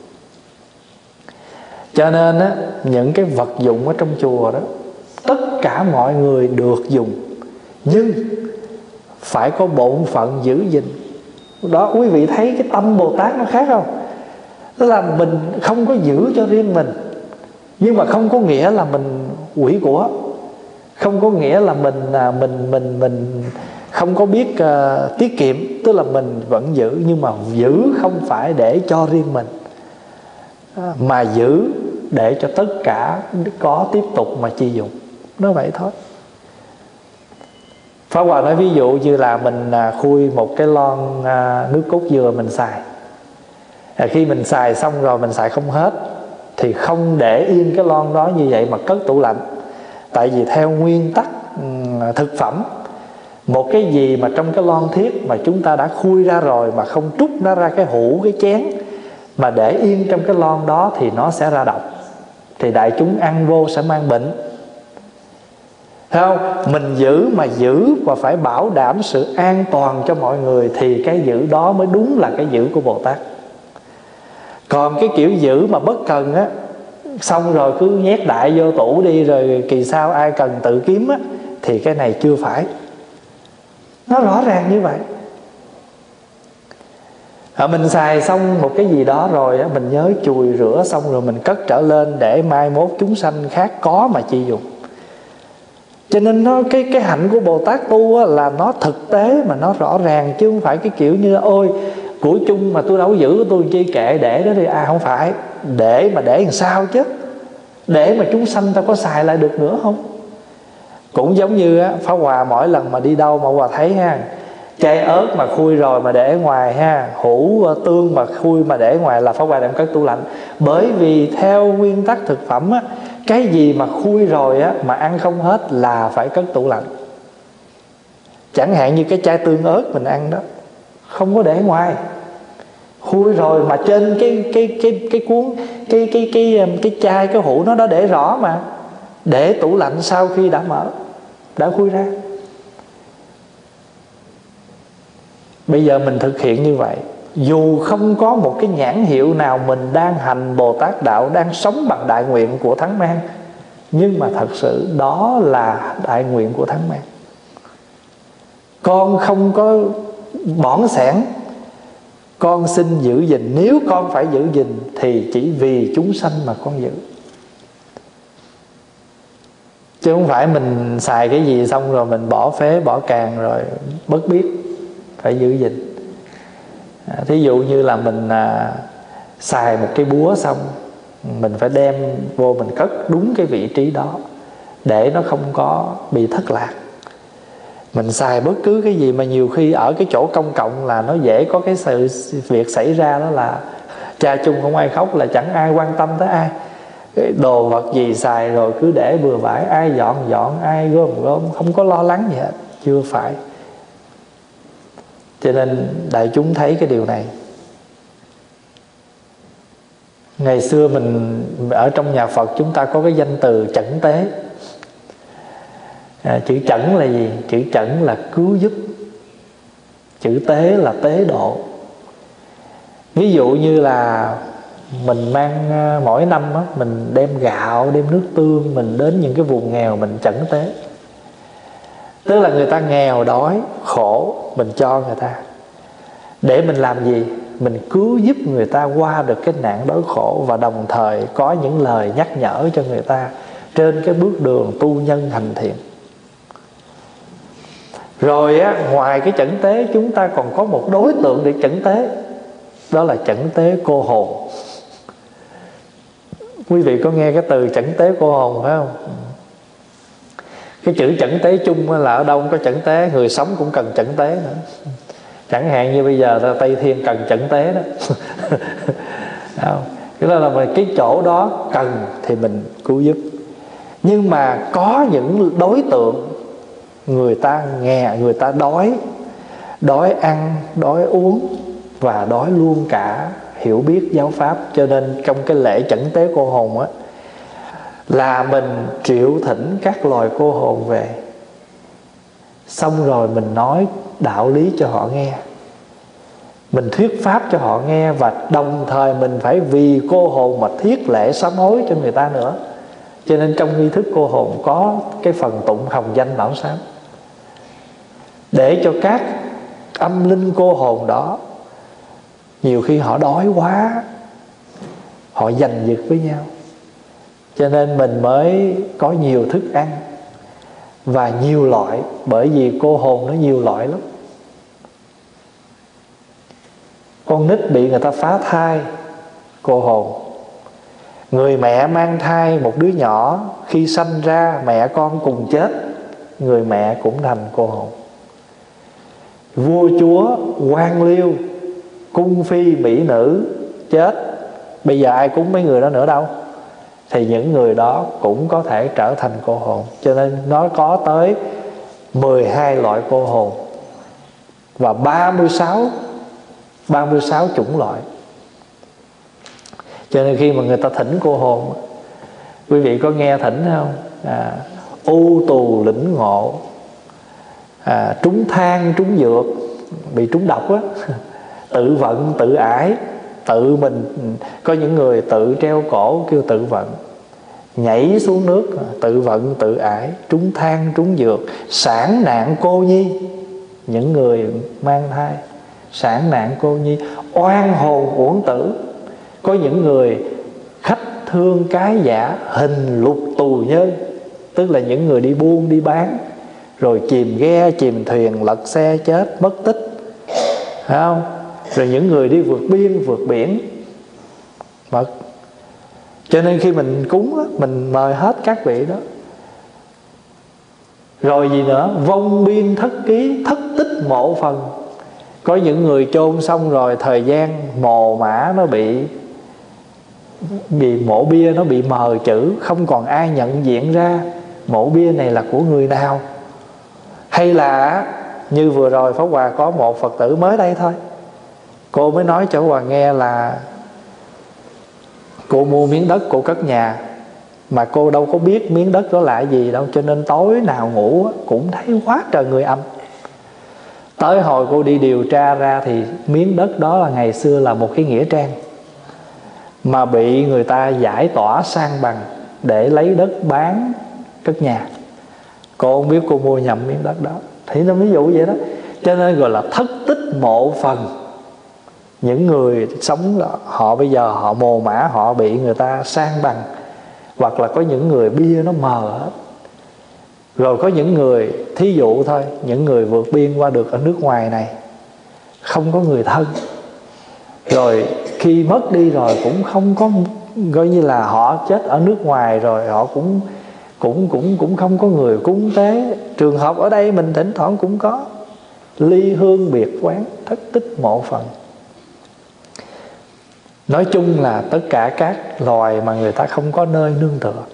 Cho nên á, những cái vật dụng ở trong chùa đó, tất cả mọi người được dùng, nhưng phải có bổn phận giữ gìn. Đó, quý vị thấy cái tâm Bồ Tát nó khác không? Tức là mình không có giữ cho riêng mình, nhưng mà không có nghĩa là mình quỷ của, không có nghĩa là mình không có biết tiết kiệm. Tức là mình vẫn giữ, nhưng mà giữ không phải để cho riêng mình, mà giữ để cho tất cả có tiếp tục mà chi dụng. Nó vậy thôi. Pháp Hòa nói ví dụ như là mình khui một cái lon nước cốt dừa mình xài. Khi mình xài xong rồi mình xài không hết thì không để yên cái lon đó như vậy mà cất tủ lạnh. Tại vì theo nguyên tắc thực phẩm, một cái gì mà trong cái lon thiết mà chúng ta đã khui ra rồi mà không trút nó ra cái hũ, cái chén, mà để yên trong cái lon đó thì nó sẽ ra độc, thì đại chúng ăn vô sẽ mang bệnh. Thấy không? Mình giữ mà giữ và phải bảo đảm sự an toàn cho mọi người, thì cái giữ đó mới đúng là cái giữ của Bồ Tát. Còn cái kiểu giữ mà bất cần á, xong rồi cứ nhét đại vô tủ đi, rồi kỳ sau ai cần tự kiếm á, thì cái này chưa phải. Nó rõ ràng như vậy. Mình xài xong một cái gì đó rồi á, mình nhớ chùi rửa xong rồi mình cất trở lên, để mai mốt chúng sanh khác có mà chi dùng. Cho nên nó cái hạnh của Bồ Tát tu á, là nó thực tế mà nó rõ ràng, chứ không phải cái kiểu như ôi của chung mà tôi đâu giữ, tôi chi kệ để đó đi. Không phải. Để làm sao chứ? Để mà chúng sanh ta có xài lại được nữa không? Cũng giống như á, Pháp Hòa mỗi lần mà đi đâu mà Hòa thấy ha, chai ớt mà khui rồi mà để ngoài ha, hũ tương mà khui mà để ngoài, là Pháp Hòa đem cất tủ lạnh. Bởi vì theo nguyên tắc thực phẩm á, cái gì mà khui rồi á mà ăn không hết là phải cất tủ lạnh. Chẳng hạn như cái chai tương ớt mình ăn đó, không có để ngoài. Khui rồi mà trên cái cuốn cái chai, cái hũ nó đã để rõ mà, để tủ lạnh sau khi đã mở, đã khui ra. Bây giờ mình thực hiện như vậy, dù không có một cái nhãn hiệu nào mình đang hành Bồ Tát đạo, đang sống bằng đại nguyện của Thắng Mang, nhưng mà thật sự đó là đại nguyện của Thắng Mang. Con không có bỏn sẻn, con xin giữ gìn. Nếu con phải giữ gìn thì chỉ vì chúng sanh mà con giữ. Chứ không phải mình xài cái gì xong rồi mình bỏ phế bỏ càng rồi bất biết, phải giữ gìn. Thí dụ như là mình xài một cái búa xong, mình phải đem vô mình cất đúng cái vị trí đó để nó không có bị thất lạc. Mình xài bất cứ cái gì mà nhiều khi ở cái chỗ công cộng là nó dễ có cái sự việc xảy ra, đó là cha chung không ai khóc, là chẳng ai quan tâm tới ai. Đồ vật gì xài rồi cứ để bừa bãi, ai dọn, ai gom, không có lo lắng gì hết. Chưa phải. Cho nên đại chúng thấy cái điều này. Ngày xưa mình ở trong nhà Phật chúng ta có cái danh từ chẩn tế. Chữ chẩn là gì? Chữ chẩn là cứu giúp, chữ tế là tế độ. Ví dụ như là mình mang mỗi năm á, mình đem gạo, đem nước tương, mình đến những cái vùng nghèo mình chẩn tế. Tức là người ta nghèo đói khổ, mình cho người ta. Để mình làm gì? Mình cứu giúp người ta qua được cái nạn đói khổ, và đồng thời có những lời nhắc nhở cho người ta trên cái bước đường tu nhân hành thiện. Rồi á, ngoài cái chẩn tế chúng ta còn có một đối tượng để chẩn tế, đó là chẩn tế cô hồn. Quý vị có nghe cái từ chẩn tế cô hồn phải không? Cái chữ chẩn tế chung là ở đâu cũng có chẩn tế, người sống cũng cần chẩn tế nữa. Chẳng hạn như bây giờ Tây Thiên cần chẩn tế đó. Cái đó là cái chỗ đó cần thì mình cứu giúp. Nhưng mà có những đối tượng người ta nghèo, người ta đói ăn, đói uống và đói luôn cả hiểu biết giáo pháp. Cho nên trong cái lễ chẩn tế cô hồn á, là mình triệu thỉnh các loài cô hồn về, xong rồi mình nói đạo lý cho họ nghe, mình thuyết pháp cho họ nghe, và đồng thời mình phải vì cô hồn mà thiết lễ sám hối cho người ta nữa. Cho nên trong nghi thức cô hồn có cái phần tụng hồng danh bảo sám, để cho các âm linh cô hồn đó, nhiều khi họ đói quá, họ giành giật với nhau, cho nên mình mới có nhiều thức ăn và nhiều loại. Bởi vì cô hồn nó nhiều loại lắm. Con nít bị người ta phá thai, cô hồn. Người mẹ mang thai một đứa nhỏ, khi sanh ra mẹ con cùng chết, người mẹ cũng thành cô hồn. Vua chúa, quan liêu, cung phi, mỹ nữ chết, bây giờ ai cúng mấy người đó nữa đâu, thì những người đó cũng có thể trở thành cô hồn. Cho nên nó có tới 12 loại cô hồn và 36 chủng loại. Cho nên khi mà người ta thỉnh cô hồn, quý vị có nghe thỉnh không? U tù lĩnh ngộ, trúng than trúng dược, bị trúng độc á, tự vận tự ải, tự mình. Có những người tự treo cổ kêu tự vận, nhảy xuống nước tự vận tự ải, trúng than trúng dược, sản nạn cô nhi. Những người mang thai sản nạn cô nhi, oan hồn uổng tử. Có những người khách thương cái giả, hình lục tù nhân, tức là những người đi buôn đi bán, rồi chìm ghe chìm thuyền, lật xe chết mất tích, phải không? Rồi những người đi vượt biên vượt biển mất. Cho nên khi mình cúng đó, mình mời hết các vị đó. Rồi gì nữa? Vong biên thất ký, thất tích mộ phần. Có những người chôn xong rồi thời gian mồ mã nó bị mộ bia nó bị mờ chữ, không còn ai nhận diện ra mộ bia này là của người nào. Hay là như vừa rồi Pháp Hòa có một Phật tử mới đây thôi, cô mới nói cho Pháp Hòa nghe là cô mua miếng đất cô cất nhà, mà cô đâu có biết miếng đất đó là gì đâu, cho nên tối nào ngủ cũng thấy quá trời người âm. Tới hồi cô đi điều tra ra thì miếng đất đó là ngày xưa là một cái nghĩa trang, mà bị người ta giải tỏa sang bằng để lấy đất bán cất nhà. Cô không biết cô mua nhầm miếng đất đó. Thì nó ví dụ vậy đó. Cho nên gọi là thất tích mộ phần. Những người sống họ bây giờ họ mồ mã, họ bị người ta sang bằng, hoặc là có những người bia nó mờ hết. Rồi có những người, thí dụ thôi, những người vượt biên qua được ở nước ngoài này, không có người thân, rồi khi mất đi rồi cũng không có, coi như là họ chết ở nước ngoài rồi họ cũng không có người cúng tế. Trường hợp ở đây mình thỉnh thoảng cũng có, ly hương biệt quán, thất tích mộ phần. Nói chung là tất cả các loài mà người ta không có nơi nương tựa.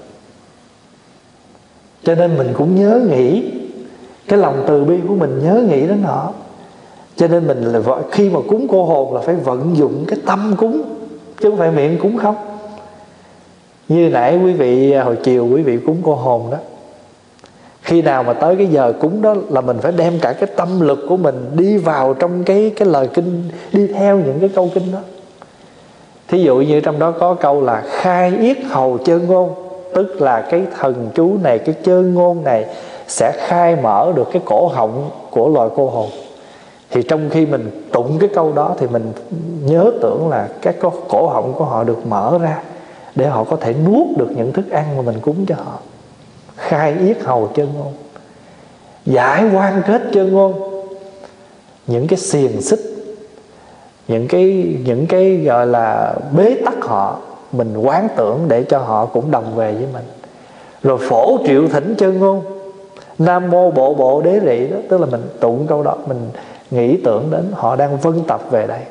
Cho nên mình cũng nhớ nghĩ, cái lòng từ bi của mình nhớ nghĩ đến họ. Cho nên mình là khi mà cúng cô hồn là phải vận dụng cái tâm cúng, chứ không phải miệng cúng không. Như nãy quý vị hồi chiều quý vị cúng cô hồn đó, khi nào mà tới cái giờ cúng đó là mình phải đem cả cái tâm lực của mình đi vào trong cái lời kinh, đi theo những cái câu kinh đó. Thí dụ như trong đó có câu là khai yết hầu chơn ngôn, tức là cái thần chú này, cái chơn ngôn này sẽ khai mở được cái cổ họng của loài cô hồn. Thì trong khi mình tụng cái câu đó thì mình nhớ tưởng là cái cổ họng của họ được mở ra để họ có thể nuốt được những thức ăn mà mình cúng cho họ. Khai yết hầu chơn ngôn, giải quan kết chơn ngôn, những cái xiềng xích, những cái gọi là bế tắc họ, mình quán tưởng để cho họ cũng đồng về với mình. Rồi phổ triệu thỉnh chơn ngôn, nam mô bộ bộ đế rị đó, tức là mình tụng câu đó, mình nghĩ tưởng đến họ đang vân tập về đây.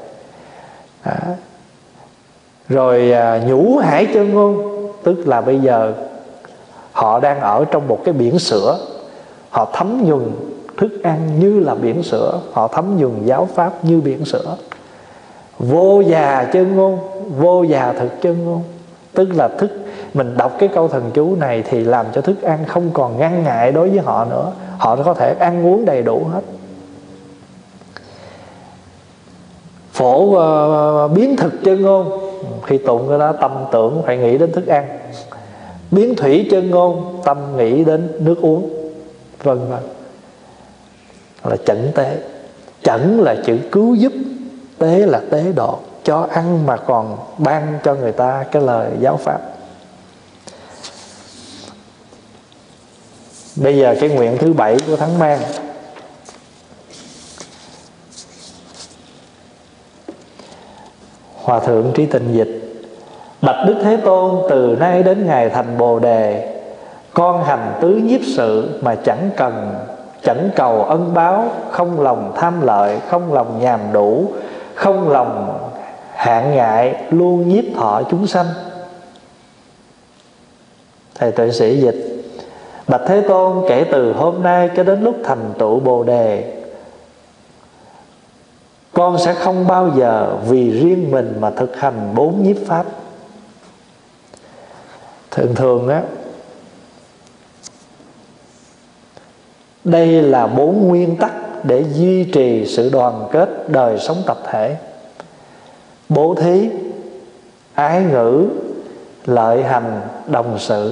Rồi nhũ hải chơn ngôn, tức là bây giờ họ đang ở trong một cái biển sữa, họ thấm nhuần thức ăn như là biển sữa, họ thấm nhuần giáo pháp như biển sữa. Vô già chơn ngôn, vô già thực chơn ngôn, tức là mình đọc cái câu thần chú này thì làm cho thức ăn không còn ngăn ngại đối với họ nữa, họ có thể ăn uống đầy đủ hết. Phổ biến thực chơn ngôn, khi tụng cái đó tâm tưởng phải nghĩ đến thức ăn. Biến thủy chơn ngôn, tâm nghĩ đến nước uống, vân vân. Là chẩn tế. Chẩn là chữ cứu giúp, tế là tế độ, cho ăn mà còn ban cho người ta cái lời giáo pháp. Bây giờ cái nguyện thứ 7 của Thắng Mang. Hòa thượng Trí Tịnh dịch: bạch Đức Thế Tôn, từ nay đến ngày thành Bồ Đề, con hành tứ nhiếp sự mà chẳng cầu ân báo, không lòng tham lợi, không lòng nhàm đủ, không lòng hạn ngại, luôn nhiếp thọ chúng sanh. Thầy Tuệ Sĩ dịch: bạch Thế Tôn, kể từ hôm nay cho đến lúc thành tựu Bồ Đề, con sẽ không bao giờ vì riêng mình mà thực hành 4 nhiếp pháp. Thường á, đây là 4 nguyên tắc để duy trì sự đoàn kết đời sống tập thể: bố thí, ái ngữ, lợi hành, đồng sự.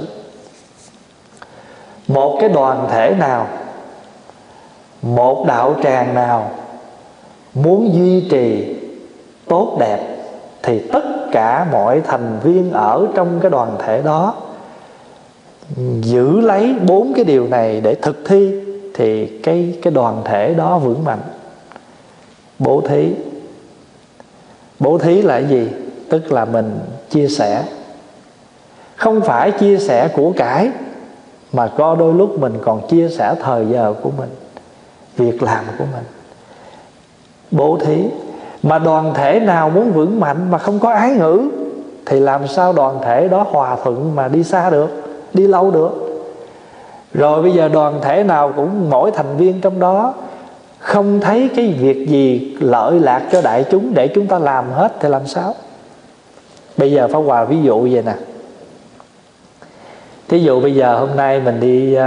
Một cái đoàn thể nào, một đạo tràng nào muốn duy trì tốt đẹp thì tất cả mọi thành viên ở trong cái đoàn thể đó giữ lấy 4 cái điều này để thực thi thì cái đoàn thể đó vững mạnh. Bố thí. Bố thí là cái gì? Tức là mình chia sẻ. Không phải chia sẻ của cải, mà có đôi lúc mình còn chia sẻ thời giờ của mình, việc làm của mình. Bố thí. Mà đoàn thể nào muốn vững mạnh mà không có ái ngữ thì làm sao đoàn thể đó hòa thuận mà đi xa được, đi lâu được. Rồi bây giờ đoàn thể nào cũng mỗi thành viên trong đó không thấy cái việc gì lợi lạc cho đại chúng để chúng ta làm hết thì làm sao? Bây giờ Pháp Hòa ví dụ vậy nè. Thí dụ bây giờ hôm nay mình đi,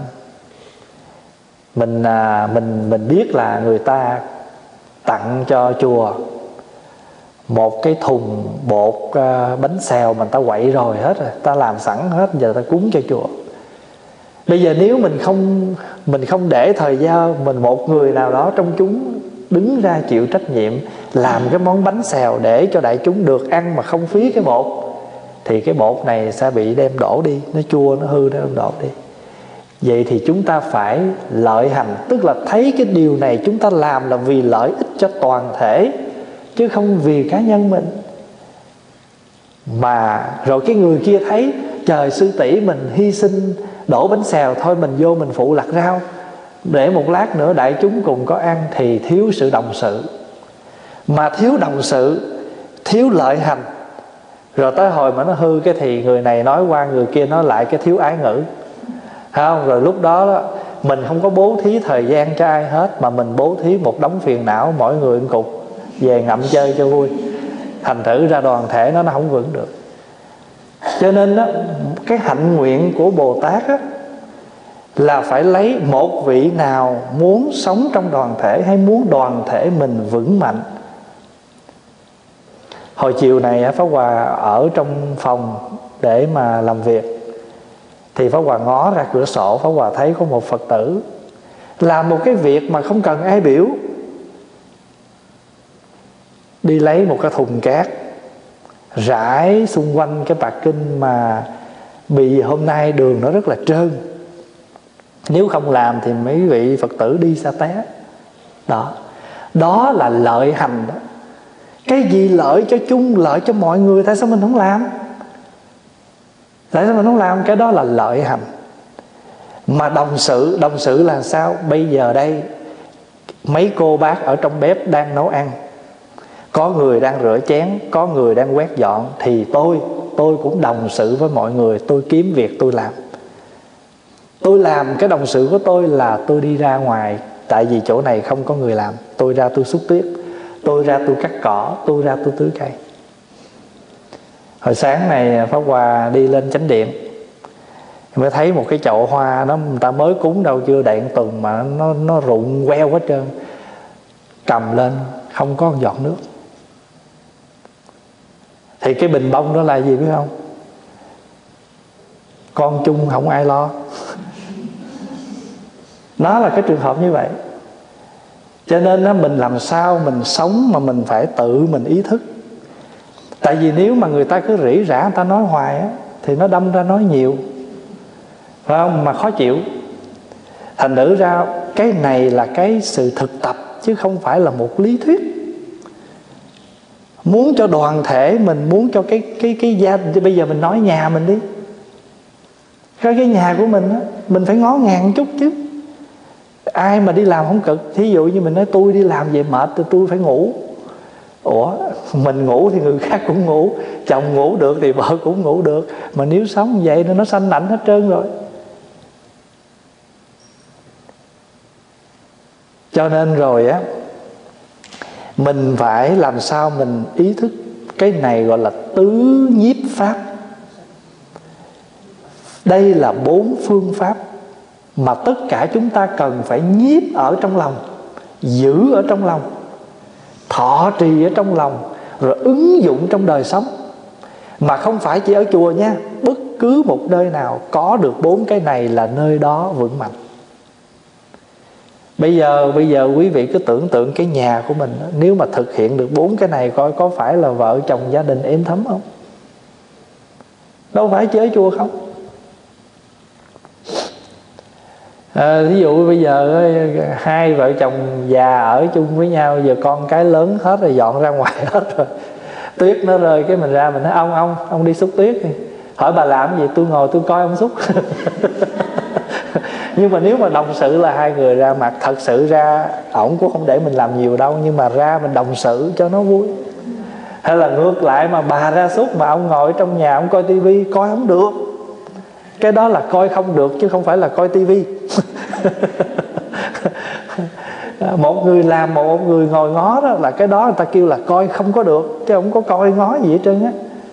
mình biết là người ta tặng cho chùa một cái thùng bột bánh xèo mà ta quậy rồi hết rồi, ta làm sẵn hết, giờ ta cúng cho chùa. Bây giờ nếu mình không để thời gian, mình một người nào đó trong chúng đứng ra chịu trách nhiệm làm cái món bánh xèo để cho đại chúng được ăn mà không phí cái bột, thì cái bột này sẽ bị đem đổ đi, nó chua, nó hư, nó đem đổ đi. Vậy thì chúng ta phải lợi hành, tức là thấy cái điều này chúng ta làm là vì lợi ích cho toàn thể, chứ không vì cá nhân mình. Mà rồi cái người kia thấy trời, sư tỷ mình hy sinh đổ bánh xèo, thôi mình vô mình phụ lặt rau để một lát nữa đại chúng cùng có ăn, thì thiếu sự đồng sự. Mà thiếu đồng sự, thiếu lợi hành, rồi tới hồi mà nó hư cái thì người này nói qua người kia nói lại, cái thiếu ái ngữ, không? Rồi lúc đó, mình không có bố thí thời gian cho ai hết, mà mình bố thí một đống phiền não, mỗi người một cục, về ngậm chơi cho vui. Thành thử ra đoàn thể nó không vững được. Cho nên đó, cái hạnh nguyện của Bồ Tát đó, là phải lấy một vị nào muốn sống trong đoàn thể, hay muốn đoàn thể mình vững mạnh. Hồi chiều này Pháp Hòa ở trong phòng để mà làm việc, thì Pháp Hòa ngó ra cửa sổ, Pháp Hòa thấy có một Phật tử làm một cái việc mà không cần ai biểu. Đi lấy một cái thùng cát rải xung quanh cái bạc kinh, mà vì hôm nay đường nó rất là trơn, nếu không làm thì mấy vị Phật tử đi sa té. Đó là lợi hành đó. Cái gì lợi cho chung, lợi cho mọi người, tại sao mình không làm? Tại sao mình không làm? Cái đó là lợi hành. Mà đồng sự là sao? Bây giờ đây mấy cô bác ở trong bếp đang nấu ăn, có người đang rửa chén, có người đang quét dọn, thì tôi cũng đồng sự với mọi người. Tôi kiếm việc tôi làm. Tôi làm cái đồng sự của tôi là tôi đi ra ngoài, tại vì chỗ này không có người làm, tôi ra tôi xúc tuyết, tôi ra tôi cắt cỏ, tôi ra tôi tưới cây. Hồi sáng này Pháp Hòa đi lên chánh điện, mới thấy một cái chậu hoa nó, người ta mới cúng đâu chưa đầy một tuần mà nó rụng queo hết trơn. Cầm lên không có giọt nước. Thì cái bình bông đó là gì biết không? Con chung không ai lo. Nó là cái trường hợp như vậy. Cho nên đó, mình làm sao mình sống mà mình phải tự mình ý thức. Tại vì nếu mà người ta cứ rỉ rả, người ta nói hoài á, thì nó đâm ra nói nhiều, phải không? Mà khó chịu. Thành thử ra cái này là cái sự thực tập, chứ không phải là một lý thuyết. Muốn cho đoàn thể mình, muốn cho cái gia đình, bây giờ mình nói nhà mình đi, cái nhà của mình á, mình phải ngó ngàng chút chứ. Ai mà đi làm không cực. Thí dụ như mình nói tôi đi làm về mệt thì tôi phải ngủ. Ủa, mình ngủ thì người khác cũng ngủ, chồng ngủ được thì vợ cũng ngủ được. Mà nếu sống vậy nó sanh ảnh hết trơn rồi. Cho nên rồi á, mình phải làm sao mình ý thức. Cái này gọi là tứ nhiếp pháp. Đây là 4 phương pháp mà tất cả chúng ta cần phải nhiếp ở trong lòng, giữ ở trong lòng, thọ trì ở trong lòng, rồi ứng dụng trong đời sống. Mà không phải chỉ ở chùa nha, bất cứ một nơi nào có được 4 cái này là nơi đó vững mạnh. Bây giờ quý vị cứ tưởng tượng cái nhà của mình đó, nếu mà thực hiện được 4 cái này, coi có phải là vợ chồng gia đình êm thấm không? Đâu phải chỉ ở chùa không. Ví dụ bây giờ hai vợ chồng già ở chung với nhau, giờ con cái lớn hết rồi, dọn ra ngoài hết rồi, tuyết nó rơi, cái mình ra mình nói ông đi xúc tuyết đi. Hỏi bà làm gì? Tôi ngồi tôi coi ông xúc. Nhưng mà nếu mà đồng sự là hai người ra mặt, thật sự ra ổng cũng không để mình làm nhiều đâu, nhưng mà ra mình đồng sự cho nó vui. Hay là ngược lại, mà bà ra xúc mà ông ngồi trong nhà ông coi tivi, coi không được. Cái đó là coi không được chứ không phải là coi tivi. Một người làm, một người ngồi ngó đó, là cái đó người ta kêu là coi không có được, chứ không có coi ngó gì hết trơn á.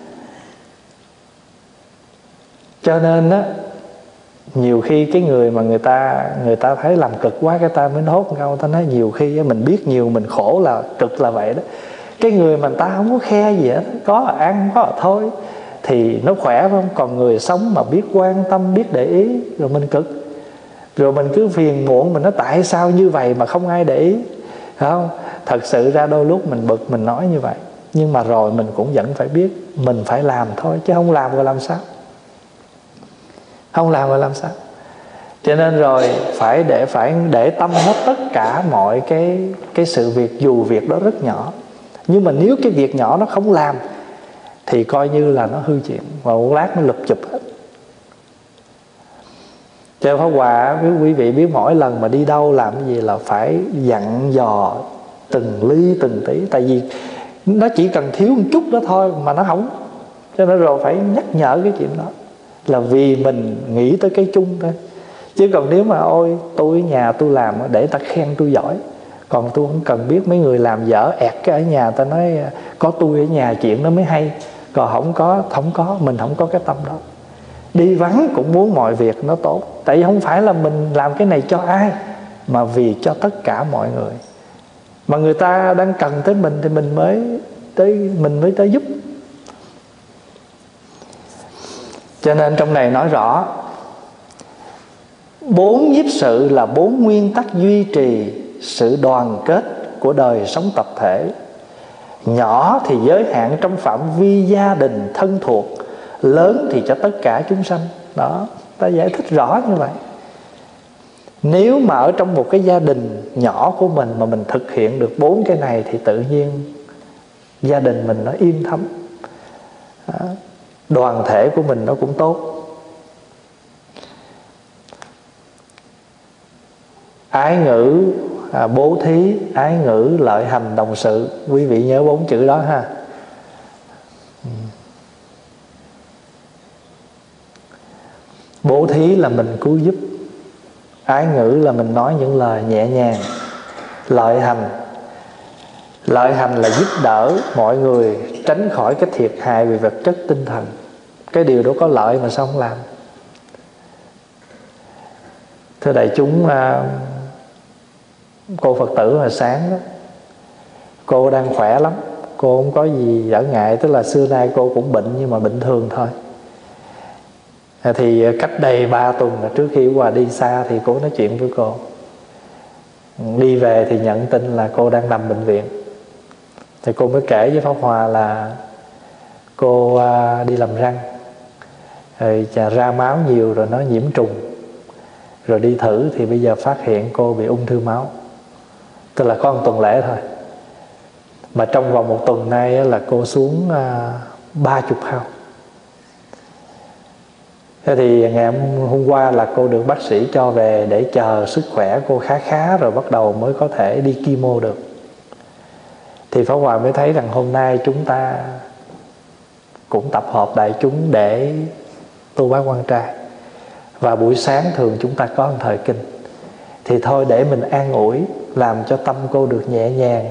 Cho nên á, nhiều khi cái người mà người ta thấy làm cực quá, cái ta mới hốt một câu, ta nói nhiều khi á, mình biết nhiều mình khổ là cực là vậy đó. Cái người mà người ta không có khe gì hết, có là ăn, có là thôi, thì nó khỏe phải không? Còn người sống mà biết quan tâm, biết để ý, rồi mình cực, rồi mình cứ phiền muộn, mình nói tại sao như vậy mà không ai để ý, phải không? Thật sự ra đôi lúc mình bực, mình nói như vậy, nhưng mà rồi mình cũng vẫn phải biết mình phải làm thôi, chứ không làm rồi làm sao? Không làm rồi làm sao? Cho nên rồi phải để tâm hết tất cả mọi cái sự việc, dù việc đó rất nhỏ. Nhưng mà nếu cái việc nhỏ nó không làm thì coi như là nó hư chuyện, và một lát nó lụp chụp hết. Cho Pháp Hòa với quý vị biết, mỗi lần mà đi đâu làm cái gì là phải dặn dò từng ly từng tí. Tại vì nó chỉ cần thiếu một chút đó thôi mà nó hỏng. Cho nên rồi phải nhắc nhở cái chuyện đó, là vì mình nghĩ tới cái chung thôi. Chứ còn nếu mà ôi tôi ở nhà tôi làm để ta khen tôi giỏi, còn tôi không cần biết mấy người làm dở ẹt cái ở nhà ta nói có tôi ở nhà chuyện nó mới hay. Còn không có mình không có cái tâm đó. Đi vắng cũng muốn mọi việc nó tốt. Tại vì không phải là mình làm cái này cho ai, mà vì cho tất cả mọi người. Mà người ta đang cần tới mình thì mình mới tới giúp. Cho nên trong này nói rõ 4 nhiếp sự là 4 nguyên tắc duy trì sự đoàn kết của đời sống tập thể. Nhỏ thì giới hạn trong phạm vi gia đình thân thuộc, lớn thì cho tất cả chúng sanh. Đó, ta giải thích rõ như vậy. Nếu mà ở trong một cái gia đình nhỏ của mình mà mình thực hiện được 4 cái này thì tự nhiên gia đình mình nó yên thấm. Đó, đoàn thể của mình nó cũng tốt. Ái ngữ, bố thí, ái ngữ, lợi hành, đồng sự. Quý vị nhớ 4 chữ đó ha. Bố thí là mình cứu giúp, ái ngữ là mình nói những lời nhẹ nhàng, lợi hành là giúp đỡ mọi người tránh khỏi cái thiệt hại về vật chất tinh thần. Cái điều đó có lợi mà sao không làm. Thưa đại chúng, cô Phật tử hồi sáng đó, cô đang khỏe lắm, cô không có gì trở ngại. Tức là xưa nay cô cũng bệnh nhưng mà bệnh thường thôi. Thì cách đây 3 tuần trước khi Hòa đi xa thì cô nói chuyện với cô. Đi về thì nhận tin là cô đang nằm bệnh viện. Thì cô mới kể với Pháp Hòa là cô đi làm răng, rồi ra máu nhiều rồi nó nhiễm trùng. Rồi đi thử thì bây giờ phát hiện cô bị ung thư máu. Tức là có 1 tuần lễ thôi, mà trong vòng 1 tuần nay là cô xuống 30 pound. Thế thì ngày hôm qua là cô được bác sĩ cho về để chờ sức khỏe cô khá rồi bắt đầu mới có thể đi chemo được. Thì Pháp Hòa mới thấy rằng hôm nay chúng ta cũng tập hợp đại chúng để tu bái quan trai. Và buổi sáng thường chúng ta có một thời kinh. Thì thôi để mình an ủi, làm cho tâm cô được nhẹ nhàng,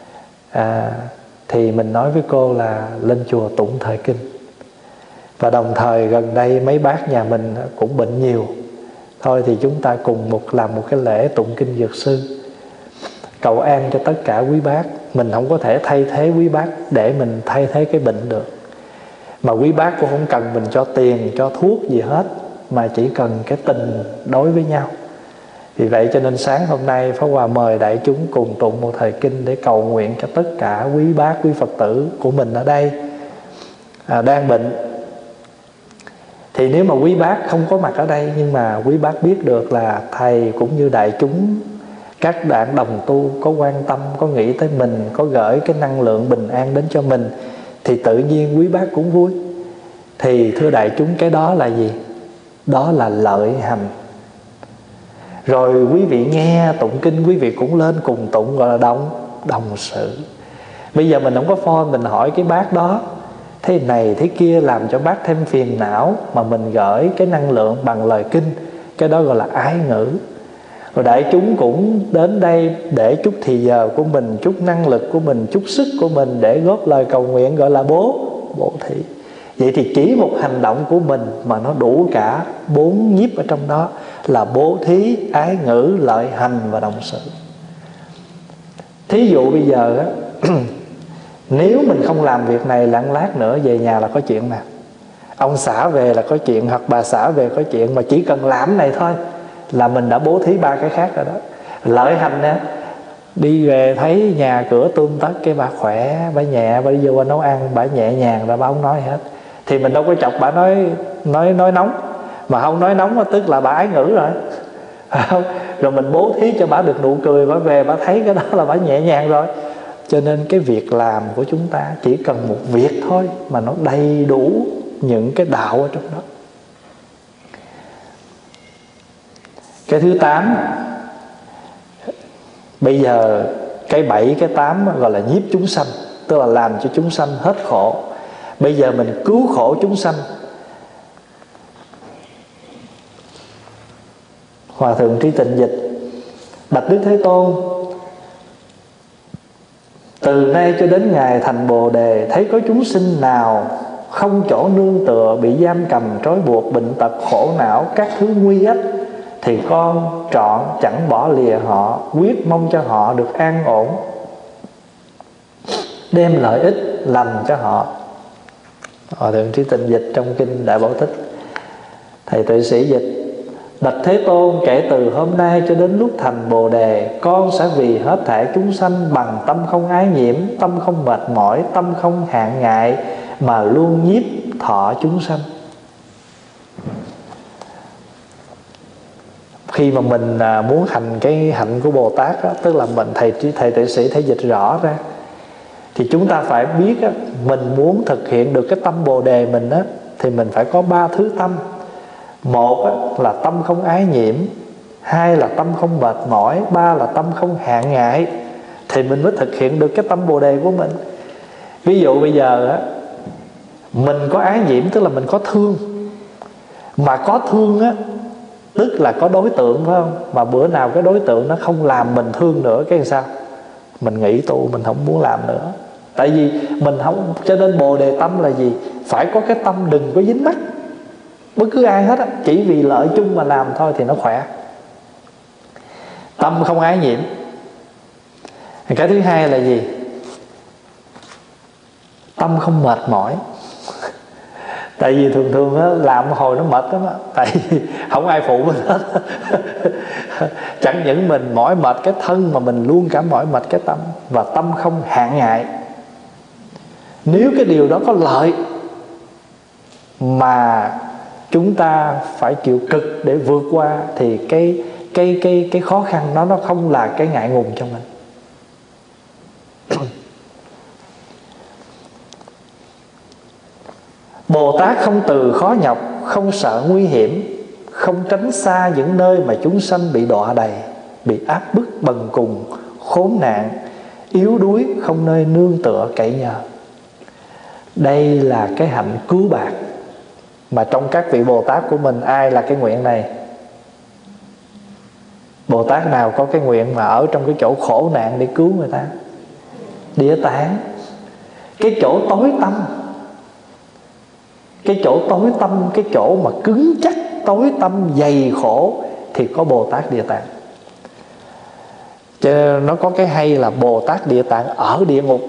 thì mình nói với cô là lên chùa tụng thời kinh. Và đồng thời gần đây mấy bác nhà mình cũng bệnh nhiều. Thôi thì chúng ta cùng làm một cái lễ tụng kinh Dược Sư, cầu an cho tất cả quý bác. Mình không có thể thay thế quý bác để mình thay thế cái bệnh được. Mà quý bác cũng không cần mình cho tiền, cho thuốc gì hết, mà chỉ cần cái tình đối với nhau. Vì vậy cho nên sáng hôm nay Pháp Hòa mời đại chúng cùng tụng một thời kinh để cầu nguyện cho tất cả quý bác, quý Phật tử của mình ở đây đang bệnh. Thì nếu mà quý bác không có mặt ở đây, nhưng mà quý bác biết được là thầy cũng như đại chúng, các bạn đồng tu có quan tâm, có nghĩ tới mình, có gửi cái năng lượng bình an đến cho mình, thì tự nhiên quý bác cũng vui. Thì thưa đại chúng, cái đó là gì? Đó là lợi hành. Rồi quý vị nghe tụng kinh, quý vị cũng lên cùng tụng, gọi là đồng sự. Bây giờ mình không có phone mình hỏi cái bác đó thế này thế kia làm cho bác thêm phiền não, mà mình gửi cái năng lượng bằng lời kinh, cái đó gọi là ái ngữ. Rồi đại chúng cũng đến đây để chút thì giờ của mình, chút năng lực của mình, chút sức của mình để góp lời cầu nguyện, gọi là bố thí. Vậy thì chỉ một hành động của mình mà nó đủ cả 4 nhiếp ở trong đó, là bố thí, ái ngữ, lợi hành và đồng sự. Thí dụ bây giờ á, nếu mình không làm việc này, lặng lát nữa về nhà là có chuyện nè, ông xã về là có chuyện, hoặc bà xã về có chuyện, mà chỉ cần làm này thôi là mình đã bố thí 3 cái khác rồi đó. Lợi hành nè, đi về thấy nhà cửa tươm tất, cái bà khỏe, bà nhẹ, bà đi vô bà nấu ăn, bà nhẹ nhàng rồi bà không nói hết, thì mình đâu có chọc bà nói nóng. Mà không nói nóng tức là bà ái ngữ rồi. không? Rồi mình bố thí cho bà được nụ cười, bà về bà thấy cái đó là bà nhẹ nhàng rồi. Cho nên cái việc làm của chúng ta chỉ cần một việc thôi mà nó đầy đủ những cái đạo ở trong đó. Cái thứ 8, bây giờ cái 7, cái 8 gọi là nhiếp chúng sanh, tức là làm cho chúng sanh hết khổ. Bây giờ mình cứu khổ chúng sanh. Hòa thượng Trí Tịnh dịch: bạch Đức Thế Tôn, từ nay cho đến ngày thành Bồ Đề, thấy có chúng sinh nào không chỗ nương tựa, bị giam cầm trói buộc, bệnh tật khổ não, các thứ nguy ách, thì con trọn chẳng bỏ lìa họ, quyết mong cho họ được an ổn, đem lợi ích lành cho họ. Hòa thượng Trí Tịnh dịch trong kinh Đại Bảo Tích. Thầy Tuệ Sĩ dịch: bạch Thế Tôn, kể từ hôm nay cho đến lúc thành Bồ Đề, con sẽ vì hết thảy chúng sanh bằng tâm không ái nhiễm, tâm không mệt mỏi, tâm không hạn ngại, mà luôn nhiếp thọ chúng sanh. Khi mà mình muốn hành cái hạnh của Bồ Tát đó, tức là mình thầy Tuệ Sĩ thấy dịch rõ ra, thì chúng ta phải biết á, mình muốn thực hiện được cái tâm Bồ Đề mình á, thì mình phải có 3 thứ tâm. Một á, là tâm không ái nhiễm, 2 là tâm không mệt mỏi, 3 là tâm không hạn ngại, thì mình mới thực hiện được cái tâm Bồ Đề của mình. Ví dụ bây giờ á, mình có ái nhiễm, tức là mình có thương. Mà có thương á, tức là có đối tượng, phải không? Mà bữa nào cái đối tượng nó không làm mình thương nữa, cái làm sao? Mình nghỉ tu, mình không muốn làm nữa. Tại vì mình không. Cho nên Bồ Đề tâm là gì? Phải có cái tâm đừng có dính mắc bất cứ ai hết á, chỉ vì lợi chung mà làm thôi thì nó khỏe. Tâm không ái nhiễm. Cái thứ hai là gì? Tâm không mệt mỏi. Tại vì thường á, làm hồi nó mệt lắm á. Tại vì không ai phụ mình hết. Chẳng những mình mỏi mệt cái thân, mà mình luôn cả mỏi mệt cái tâm. Và tâm không hạn ngại. Nếu cái điều đó có lợi mà chúng ta phải chịu cực để vượt qua, thì cái khó khăn đó nó không là cái ngại ngùng cho mình. Bồ Tát không từ khó nhọc, không sợ nguy hiểm, không tránh xa những nơi mà chúng sanh bị đọa đầy, bị áp bức bần cùng, khốn nạn, yếu đuối, không nơi nương tựa cậy nhờ. Đây là cái hạnh cứu bạc. Mà trong các vị Bồ Tát của mình, ai là cái nguyện này? Bồ Tát nào có cái nguyện mà ở trong cái chỗ khổ nạn để cứu người ta? Địa Tạng. Cái chỗ tối tâm, cái chỗ tối tâm, cái chỗ mà cứng chắc, tối tâm, dày khổ, thì có Bồ Tát Địa Tạng. Cho nên nó có cái hay là Bồ Tát Địa Tạng ở địa ngục.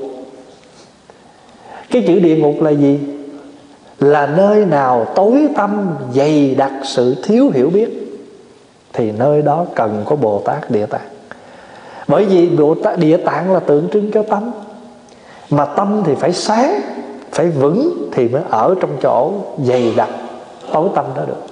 Cái chữ địa ngục là gì? Là nơi nào tối tâm, dày đặc sự thiếu hiểu biết, thì nơi đó cần có Bồ Tát Địa Tạng. Bởi vì Bồ Tát Địa Tạng là tượng trưng cho tâm. Mà tâm thì phải sáng, phải vững, thì mới ở trong chỗ dày đặc tối tâm đó được.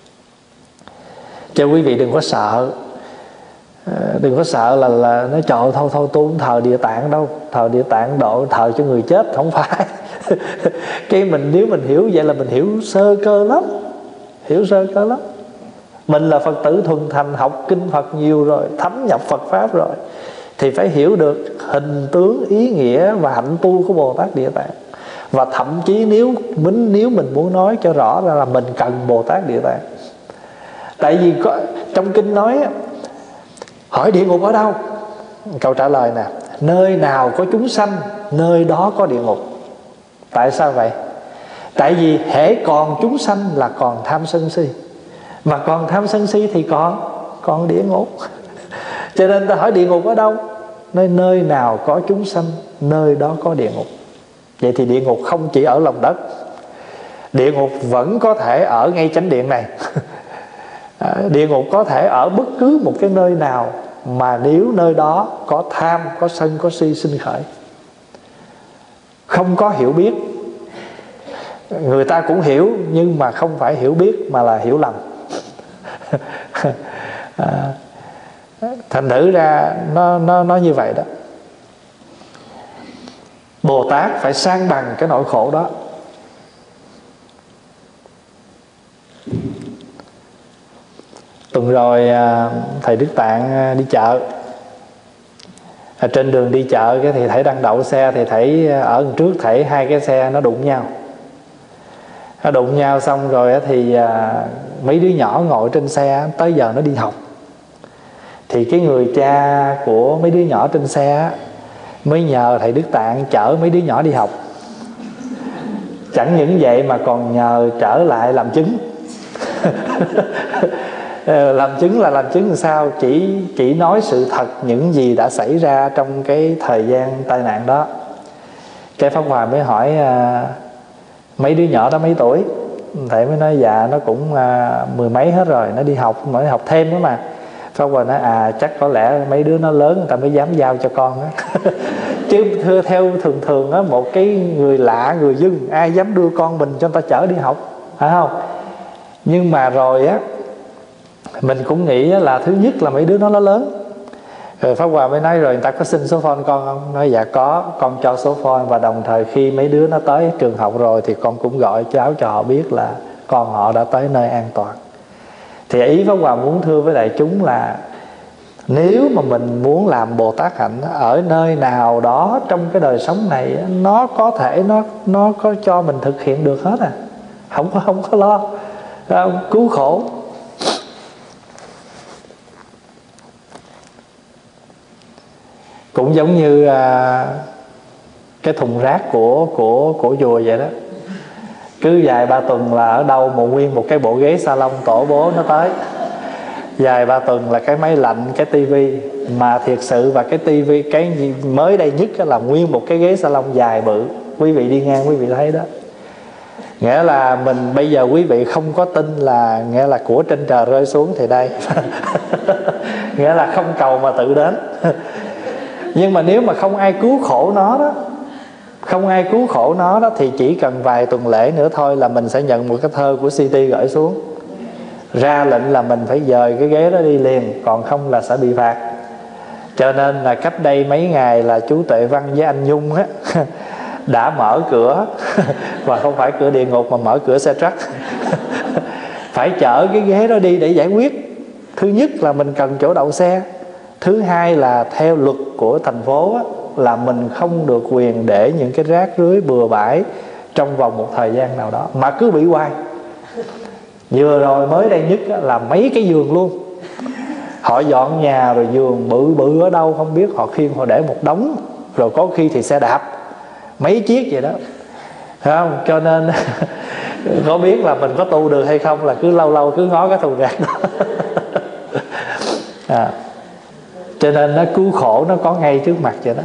Cho quý vị đừng có sợ. Đừng có sợ là nói trời thôi tôi không thờ Địa Tạng đâu, thờ Địa Tạng độ thờ cho người chết. Không phải. Cái mình, nếu mình hiểu vậy là mình hiểu sơ cơ lắm. Hiểu sơ cơ lắm. Mình là Phật tử thuần thành, học kinh Phật nhiều rồi, thấm nhập Phật Pháp rồi, thì phải hiểu được hình tướng, ý nghĩa và hạnh tu của Bồ Tát Địa Tạng. Và thậm chí nếu mình muốn nói cho rõ ra là mình cần Bồ Tát Địa Tạng. Tại vì trong kinh nói, hỏi địa ngục ở đâu? Câu trả lời nè: nơi nào có chúng sanh, nơi đó có địa ngục. Tại sao vậy? Tại vì hễ còn chúng sanh là còn tham sân si, mà còn tham sân si thì còn địa ngục. Cho nên ta hỏi địa ngục ở đâu? Nơi nào có chúng sanh, nơi đó có địa ngục. Vậy thì địa ngục không chỉ ở lòng đất. Địa ngục vẫn có thể ở ngay chánh điện này. Địa ngục có thể ở bất cứ một cái nơi nào mà nếu nơi đó có tham, có sân, có si sinh khởi. Không có hiểu biết. Người ta cũng hiểu, nhưng mà không phải hiểu biết mà là hiểu lầm. Thành thử ra nó như vậy đó. Bồ Tát phải san bằng cái nỗi khổ đó. Tuần rồi thầy Đức Tạng đi chợ. Trên đường đi chợ cái thì thầy đang đậu xe, thì thầy ở đằng trước thầy hai cái xe nó đụng nhau. Nó đụng nhau xong rồi thì mấy đứa nhỏ ngồi trên xe tới giờ nó đi học. Thì cái người cha của mấy đứa nhỏ trên xe mới nhờ thầy Đức Tạng chở mấy đứa nhỏ đi học. Chẳng những vậy mà còn nhờ trở lại làm chứng. Làm chứng là làm chứng làm sao? Chỉ nói sự thật những gì đã xảy ra trong cái thời gian tai nạn đó. Cái Pháp Hòa mới hỏi mấy đứa nhỏ đó mấy tuổi? Thầy mới nói dạ nó cũng mười mấy hết rồi, nó đi học, mới học thêm đó mà. Pháp Hòa nói chắc có lẽ mấy đứa nó lớn người ta mới dám giao cho con á. Chứ thưa theo thường á, một cái người lạ, người dưng, ai dám đưa con mình cho người ta chở đi học, phải không? Nhưng mà rồi á, mình cũng nghĩ là thứ nhất là mấy đứa nó lớn. Rồi Pháp Hòa mới nói rồi người ta có xin số phone con không? Nói dạ có, con cho số phone. Và đồng thời khi mấy đứa nó tới trường học rồi thì con cũng gọi cháu cho họ biết là con họ đã tới nơi an toàn. Thì ý Pháp Hòa muốn thưa với đại chúng là nếu mà mình muốn làm Bồ Tát hạnh ở nơi nào đó trong cái đời sống này, nó có thể nó có cho mình thực hiện được hết không có lo cứu khổ. Cũng giống như cái thùng rác của chùa vậy đó. Cứ vài ba tuần là ở đâu mà nguyên một cái bộ ghế salon tổ bố nó tới. Vài ba tuần là cái máy lạnh, cái tivi. Mà thiệt sự và cái tivi, cái mới đây nhất là nguyên một cái ghế salon dài bự. Quý vị đi ngang quý vị thấy đó. Nghĩa là mình bây giờ quý vị không có tin là nghĩa là của trên trời rơi xuống thì đây. Nghĩa là không cầu mà tự đến. Nhưng mà nếu mà không ai cứu khổ nó đó, không ai cứu khổ nó đó, thì chỉ cần vài tuần lễ nữa thôi là mình sẽ nhận một cái thơ của CT gửi xuống, ra lệnh là mình phải dời cái ghế đó đi liền, còn không là sẽ bị phạt. Cho nên là cách đây mấy ngày là chú Tuệ Văn với anh Nhung á đã mở cửa và không phải cửa địa ngục mà mở cửa xe truck. Phải chở cái ghế đó đi để giải quyết. Thứ nhất là mình cần chỗ đậu xe. Thứ hai là theo luật của thành phố á, là mình không được quyền để những cái rác rưới bừa bãi trong vòng một thời gian nào đó, mà cứ bị hoài. Vừa rồi mới đây nhất á, là mấy cái giường luôn. Họ dọn nhà rồi giường bự bự ở đâu không biết, họ khiêng họ để một đống. Rồi có khi thì xe đạp mấy chiếc vậy đó, phải không? Cho nên có biết là mình có tu được hay không là cứ lâu lâu cứ ngó cái thùng rác đó. Cho nên nó cứu khổ nó có ngay trước mặt vậy đó.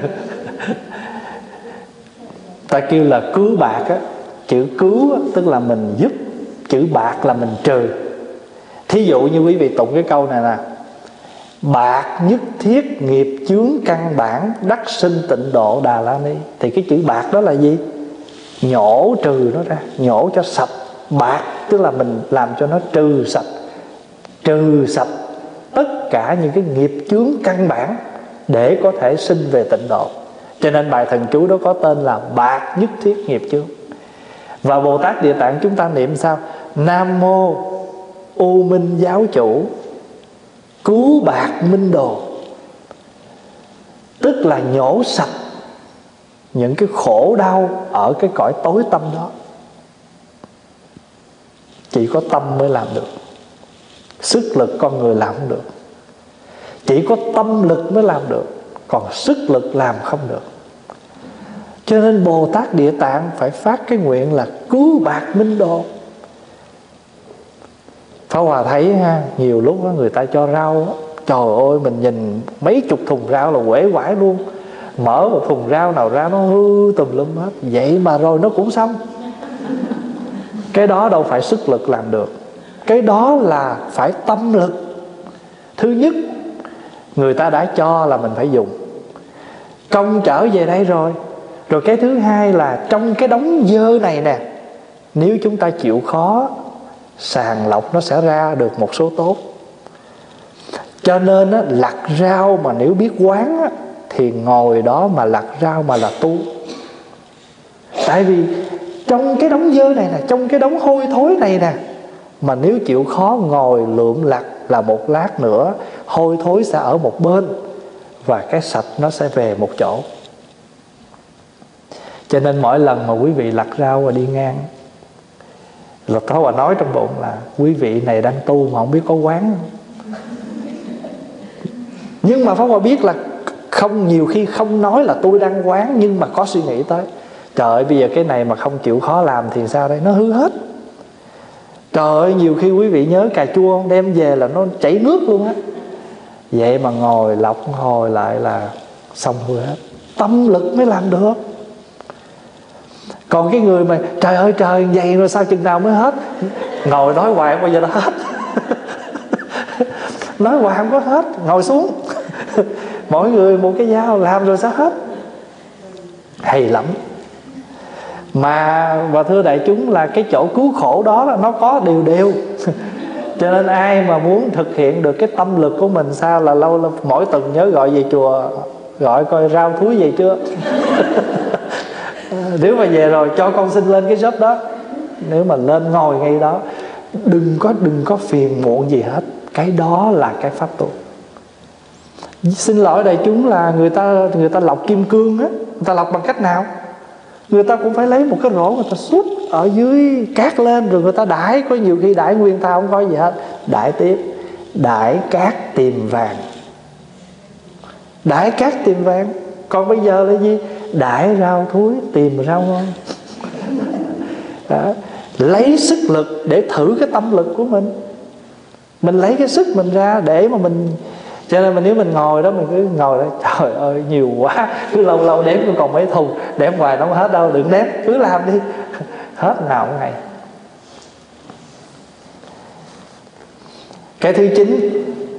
Ta kêu là cứu bạc á. Chữ cứu á, tức là mình giúp. Chữ bạc là mình trừ. Thí dụ như quý vị tụng cái câu này nè: bạc nhất thiết nghiệp chướng căn bản, đắc sinh tịnh độ Đà La Ni. Thì cái chữ bạc đó là gì? Nhổ trừ nó ra, nhổ cho sạch. Bạc tức là mình làm cho nó trừ sạch. Trừ sạch tất cả những cái nghiệp chướng căn bản để có thể sinh về tịnh độ. Cho nên bài thần chú đó có tên là bạc nhất thiết nghiệp chướng. Và Bồ Tát Địa Tạng chúng ta niệm sao? Nam mô U Minh Giáo Chủ cứu bạc minh đồ. Tức là nhổ sạch những cái khổ đau ở cái cõi tối tâm đó. Chỉ có tâm mới làm được. Sức lực con người làm không được. Chỉ có tâm lực mới làm được, còn sức lực làm không được. Cho nên Bồ Tát Địa Tạng phải phát cái nguyện là cứu bạc minh đồ. Pháp Hòa thấy ha, nhiều lúc đó người ta cho rau á, trời ơi mình nhìn mấy chục thùng rau là uể oải luôn. Mở một thùng rau nào ra nó hư tùm lum hết. Vậy mà rồi nó cũng xong. Cái đó đâu phải sức lực làm được. Cái đó là phải tâm lực. Thứ nhất, người ta đã cho là mình phải dùng. Công trở về đây rồi. Rồi cái thứ hai là trong cái đống dơ này nè, nếu chúng ta chịu khó sàng lọc nó sẽ ra được một số tốt. Cho nên á, lặt rau mà nếu biết quán á, thì ngồi đó mà lặt rau mà là tu. Tại vì trong cái đống dơ này nè, trong cái đống hôi thối này nè, mà nếu chịu khó ngồi lượm lặt là một lát nữa hôi thối sẽ ở một bên và cái sạch nó sẽ về một chỗ. Cho nên mỗi lần mà quý vị lặt rau và đi ngang, Lục Thái Hòa nói trong bụng là quý vị này đang tu mà không biết có quán. Nhưng mà Pháp Hòa biết là không, nhiều khi không nói là tôi đang quán, nhưng mà có suy nghĩ tới trời ơi, bây giờ cái này mà không chịu khó làm thì sao đây, nó hư hết. Trời ơi, nhiều khi quý vị nhớ cà chua đem về là nó chảy nước luôn á. Vậy mà ngồi lọc hồi lại là xong hư hết. Tâm lực mới làm được. Còn cái người mà trời ơi trời vậy rồi sao chừng nào mới hết, ngồi nói hoài không bao giờ nó hết. Nói hoài không có hết. Ngồi xuống mỗi người một cái dao làm rồi sao hết. Hay lắm. Và thưa đại chúng là cái chỗ cứu khổ đó là nó có đều đều. Cho nên ai mà muốn thực hiện được cái tâm lực của mình sao là lâu mỗi tuần nhớ gọi về chùa, gọi coi rau thúi về chưa. Nếu mà về rồi cho con xin lên cái shop đó. Nếu mà lên ngồi ngay đó, đừng có phiền muộn gì hết. Cái đó là cái pháp tu. Xin lỗi đại chúng là người ta lọc kim cương á, người ta lọc bằng cách nào? Người ta cũng phải lấy một cái rổ, người ta xúc ở dưới cát lên, rồi người ta đãi. Có nhiều khi đãi nguyên thao không có gì hết, đãi tiếp. Đãi cát tìm vàng. Đãi cát tìm vàng. Còn bây giờ là gì? Đãi rau thúi tìm rau ngon. Đó. Lấy sức lực để thử cái tâm lực của mình. Mình lấy cái sức mình ra để mà mình. Cho nên nếu mình ngồi đó, mình cứ ngồi đó, trời ơi nhiều quá, cứ lâu lâu đếm còn mấy thùng, đếm hoài nó không hết đâu, đừng đếm, cứ làm đi. Hết nào cũng ngày. Cái thứ 9,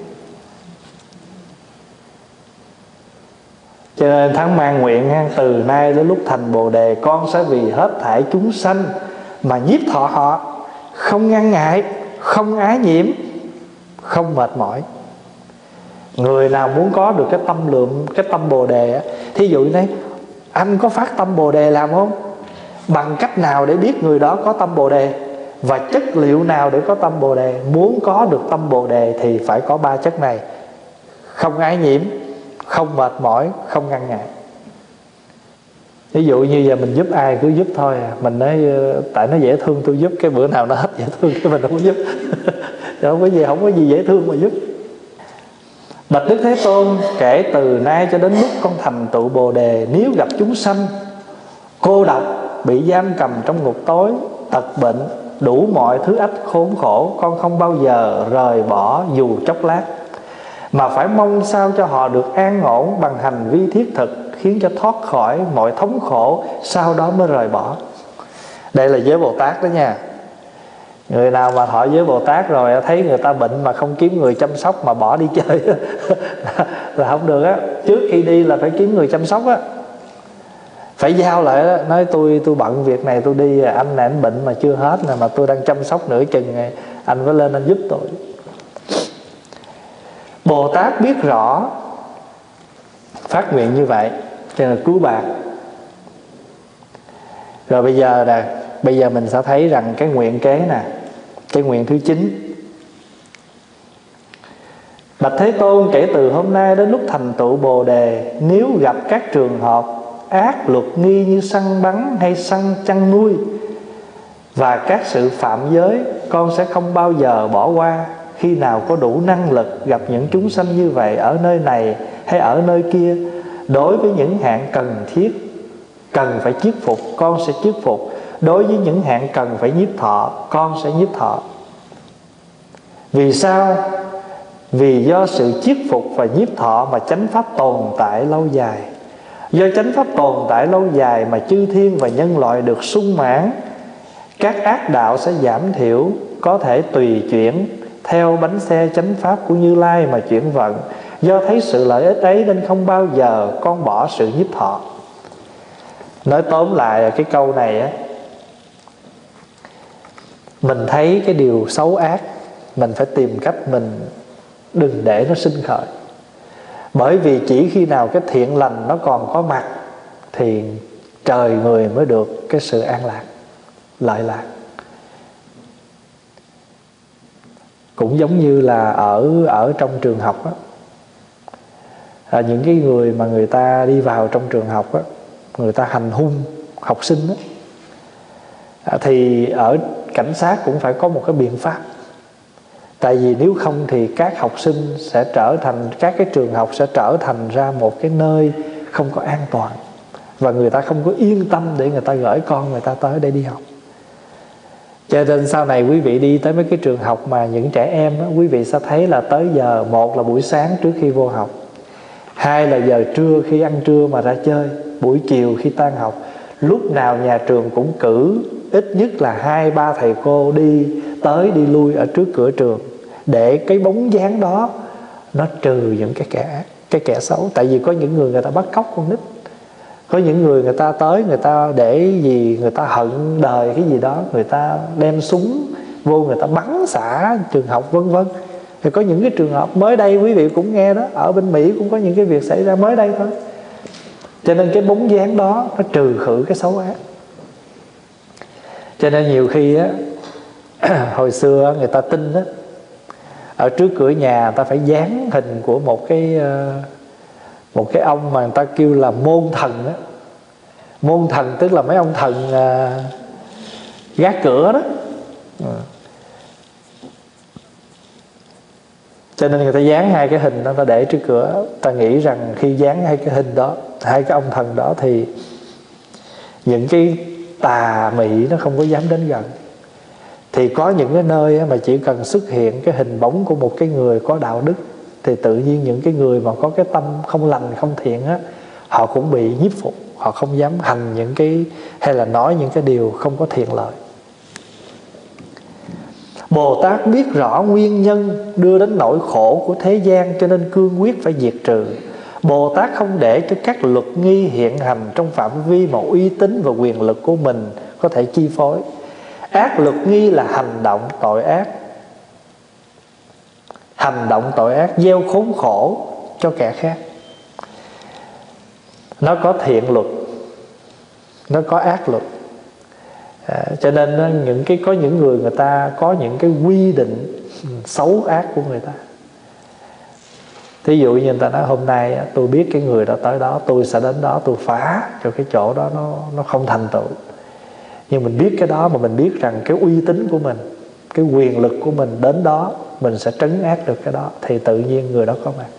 cho nên Thắng mang nguyện từ nay đến lúc thành Bồ Đề, con sẽ vì hết thảy chúng sanh mà nhiếp thọ họ, không ngăn ngại, không ái nhiễm, không mệt mỏi. Người nào muốn có được cái tâm lượng, cái tâm Bồ Đề á, thí dụ như thế, anh có phát tâm Bồ Đề làm không? Bằng cách nào để biết người đó có tâm Bồ Đề? Và chất liệu nào để có tâm Bồ Đề? Muốn có được tâm Bồ Đề thì phải có 3 chất này: không ái nhiễm, không mệt mỏi, không ngăn ngại. Ví dụ như giờ mình giúp ai cứ giúp thôi à. Mình nói tại nó dễ thương tôi giúp, cái bữa nào nó hết dễ thương cái mình không giúp. Không có gì dễ thương mà giúp. Bạch Đức Thế Tôn, kể từ nay cho đến lúc con thành tựu Bồ Đề, nếu gặp chúng sanh cô độc, bị giam cầm trong ngục tối, tật bệnh, đủ mọi thứ ách khốn khổ, con không bao giờ rời bỏ dù chốc lát, mà phải mong sao cho họ được an ổn bằng hành vi thiết thực, khiến cho thoát khỏi mọi thống khổ, sau đó mới rời bỏ. Đây là giới Bồ Tát đó nha. Người nào mà thọ giới Bồ Tát rồi thấy người ta bệnh mà không kiếm người chăm sóc mà bỏ đi chơi là không được á. Trước khi đi là phải kiếm người chăm sóc á, phải giao lại đó. Nói tôi bận việc này tôi đi, anh này anh bệnh mà chưa hết nè, mà tôi đang chăm sóc nửa chừng này, anh phải lên anh giúp tôi. Bồ Tát biết rõ, phát nguyện như vậy cho nên cứu bạn. Rồi bây giờ mình sẽ thấy rằng cái nguyện kế nè, cái nguyện thứ 9: Bạch Thế Tôn, kể từ hôm nay đến lúc thành tựu Bồ Đề, nếu gặp các trường hợp ác luật nghi như săn bắn hay săn chăn nuôi và các sự phạm giới, con sẽ không bao giờ bỏ qua. Khi nào có đủ năng lực gặp những chúng sanh như vậy ở nơi này hay ở nơi kia, đối với những hạn cần thiết cần phải chiết phục, con sẽ chiết phục. Đối với những hạn cần phải nhiếp thọ, con sẽ nhiếp thọ. Vì sao? Vì do sự chiết phục và nhiếp thọ mà chánh pháp tồn tại lâu dài. Do chánh pháp tồn tại lâu dài mà chư thiên và nhân loại được sung mãn, các ác đạo sẽ giảm thiểu, có thể tùy chuyển theo bánh xe chánh pháp của Như Lai mà chuyển vận. Do thấy sự lợi ích ấy nên không bao giờ con bỏ sự nhiếp thọ. Nói tóm lại cái câu này á, mình thấy cái điều xấu ác, mình phải tìm cách mình đừng để nó sinh khởi. Bởi vì chỉ khi nào cái thiện lành nó còn có mặt thì trời người mới được cái sự an lạc, lợi lạc. Cũng giống như là ở trong trường học á, những cái người mà người ta đi vào trong trường học á, người ta hành hung học sinh á, thì ở cảnh sát cũng phải có một cái biện pháp. Tại vì nếu không thì các học sinh sẽ trở thành, các cái trường học sẽ trở thành ra một cái nơi không có an toàn, và người ta không có yên tâm để người ta gửi con người ta tới đây đi học. Cho nên sau này quý vị đi tới mấy cái trường học mà những trẻ em đó, quý vị sẽ thấy là tới giờ, một là buổi sáng trước khi vô học, hai là giờ trưa khi ăn trưa mà ra chơi, buổi chiều khi tan học. Lúc nào nhà trường cũng cử ít nhất là 2-3 thầy cô đi tới đi lui ở trước cửa trường, để cái bóng dáng đó nó trừ những cái kẻ xấu. Tại vì có những người người ta bắt cóc con nít, có những người ta tới, người ta để gì, người ta hận đời cái gì đó, người ta đem súng vô, người ta bắn xả trường học vân vân. Thì có những cái trường hợp mới đây quý vị cũng nghe đó, ở bên Mỹ cũng có những cái việc xảy ra mới đây thôi. Cho nên cái bóng dáng đó nó trừ khử cái xấu ác. Cho nên nhiều khi á, hồi xưa người ta tin á, ở trước cửa nhà người ta phải dán hình của một cái ông mà người ta kêu là môn thần á. Môn thần tức là mấy ông thần gác cửa đó. Cho nên người ta dán hai cái hình đó, ta để trước cửa. Ta nghĩ rằng khi dán hai cái hình đó, hai cái ông thần đó, thì những cái tà mị nó không có dám đến gần. Thì có những cái nơi mà chỉ cần xuất hiện cái hình bóng của một cái người có đạo đức, thì tự nhiên những cái người mà có cái tâm không lành, không thiện á, họ cũng bị nhiếp phục. Họ không dám hành những cái, hay là nói những cái điều không có thiện lợi. Bồ Tát biết rõ nguyên nhân đưa đến nỗi khổ của thế gian, cho nên cương quyết phải diệt trừ. Bồ Tát không để cho các luật nghi hiện hành trong phạm vi mà uy tín và quyền lực của mình có thể chi phối. Ác luật nghi là hành động tội ác. Hành động tội ác gieo khốn khổ cho kẻ khác. Nó có thiện luật, nó có ác luật. Cho nên có những người ta có những cái quy định xấu ác của người ta. Thí dụ như người ta nói hôm nay tôi biết cái người đó tới đó, tôi sẽ đến đó tôi phá cho cái chỗ đó nó không thành tựu. Nhưng mình biết cái đó, mà mình biết rằng cái uy tín của mình, cái quyền lực của mình đến đó, mình sẽ trấn áp được cái đó, thì tự nhiên người đó có mặt.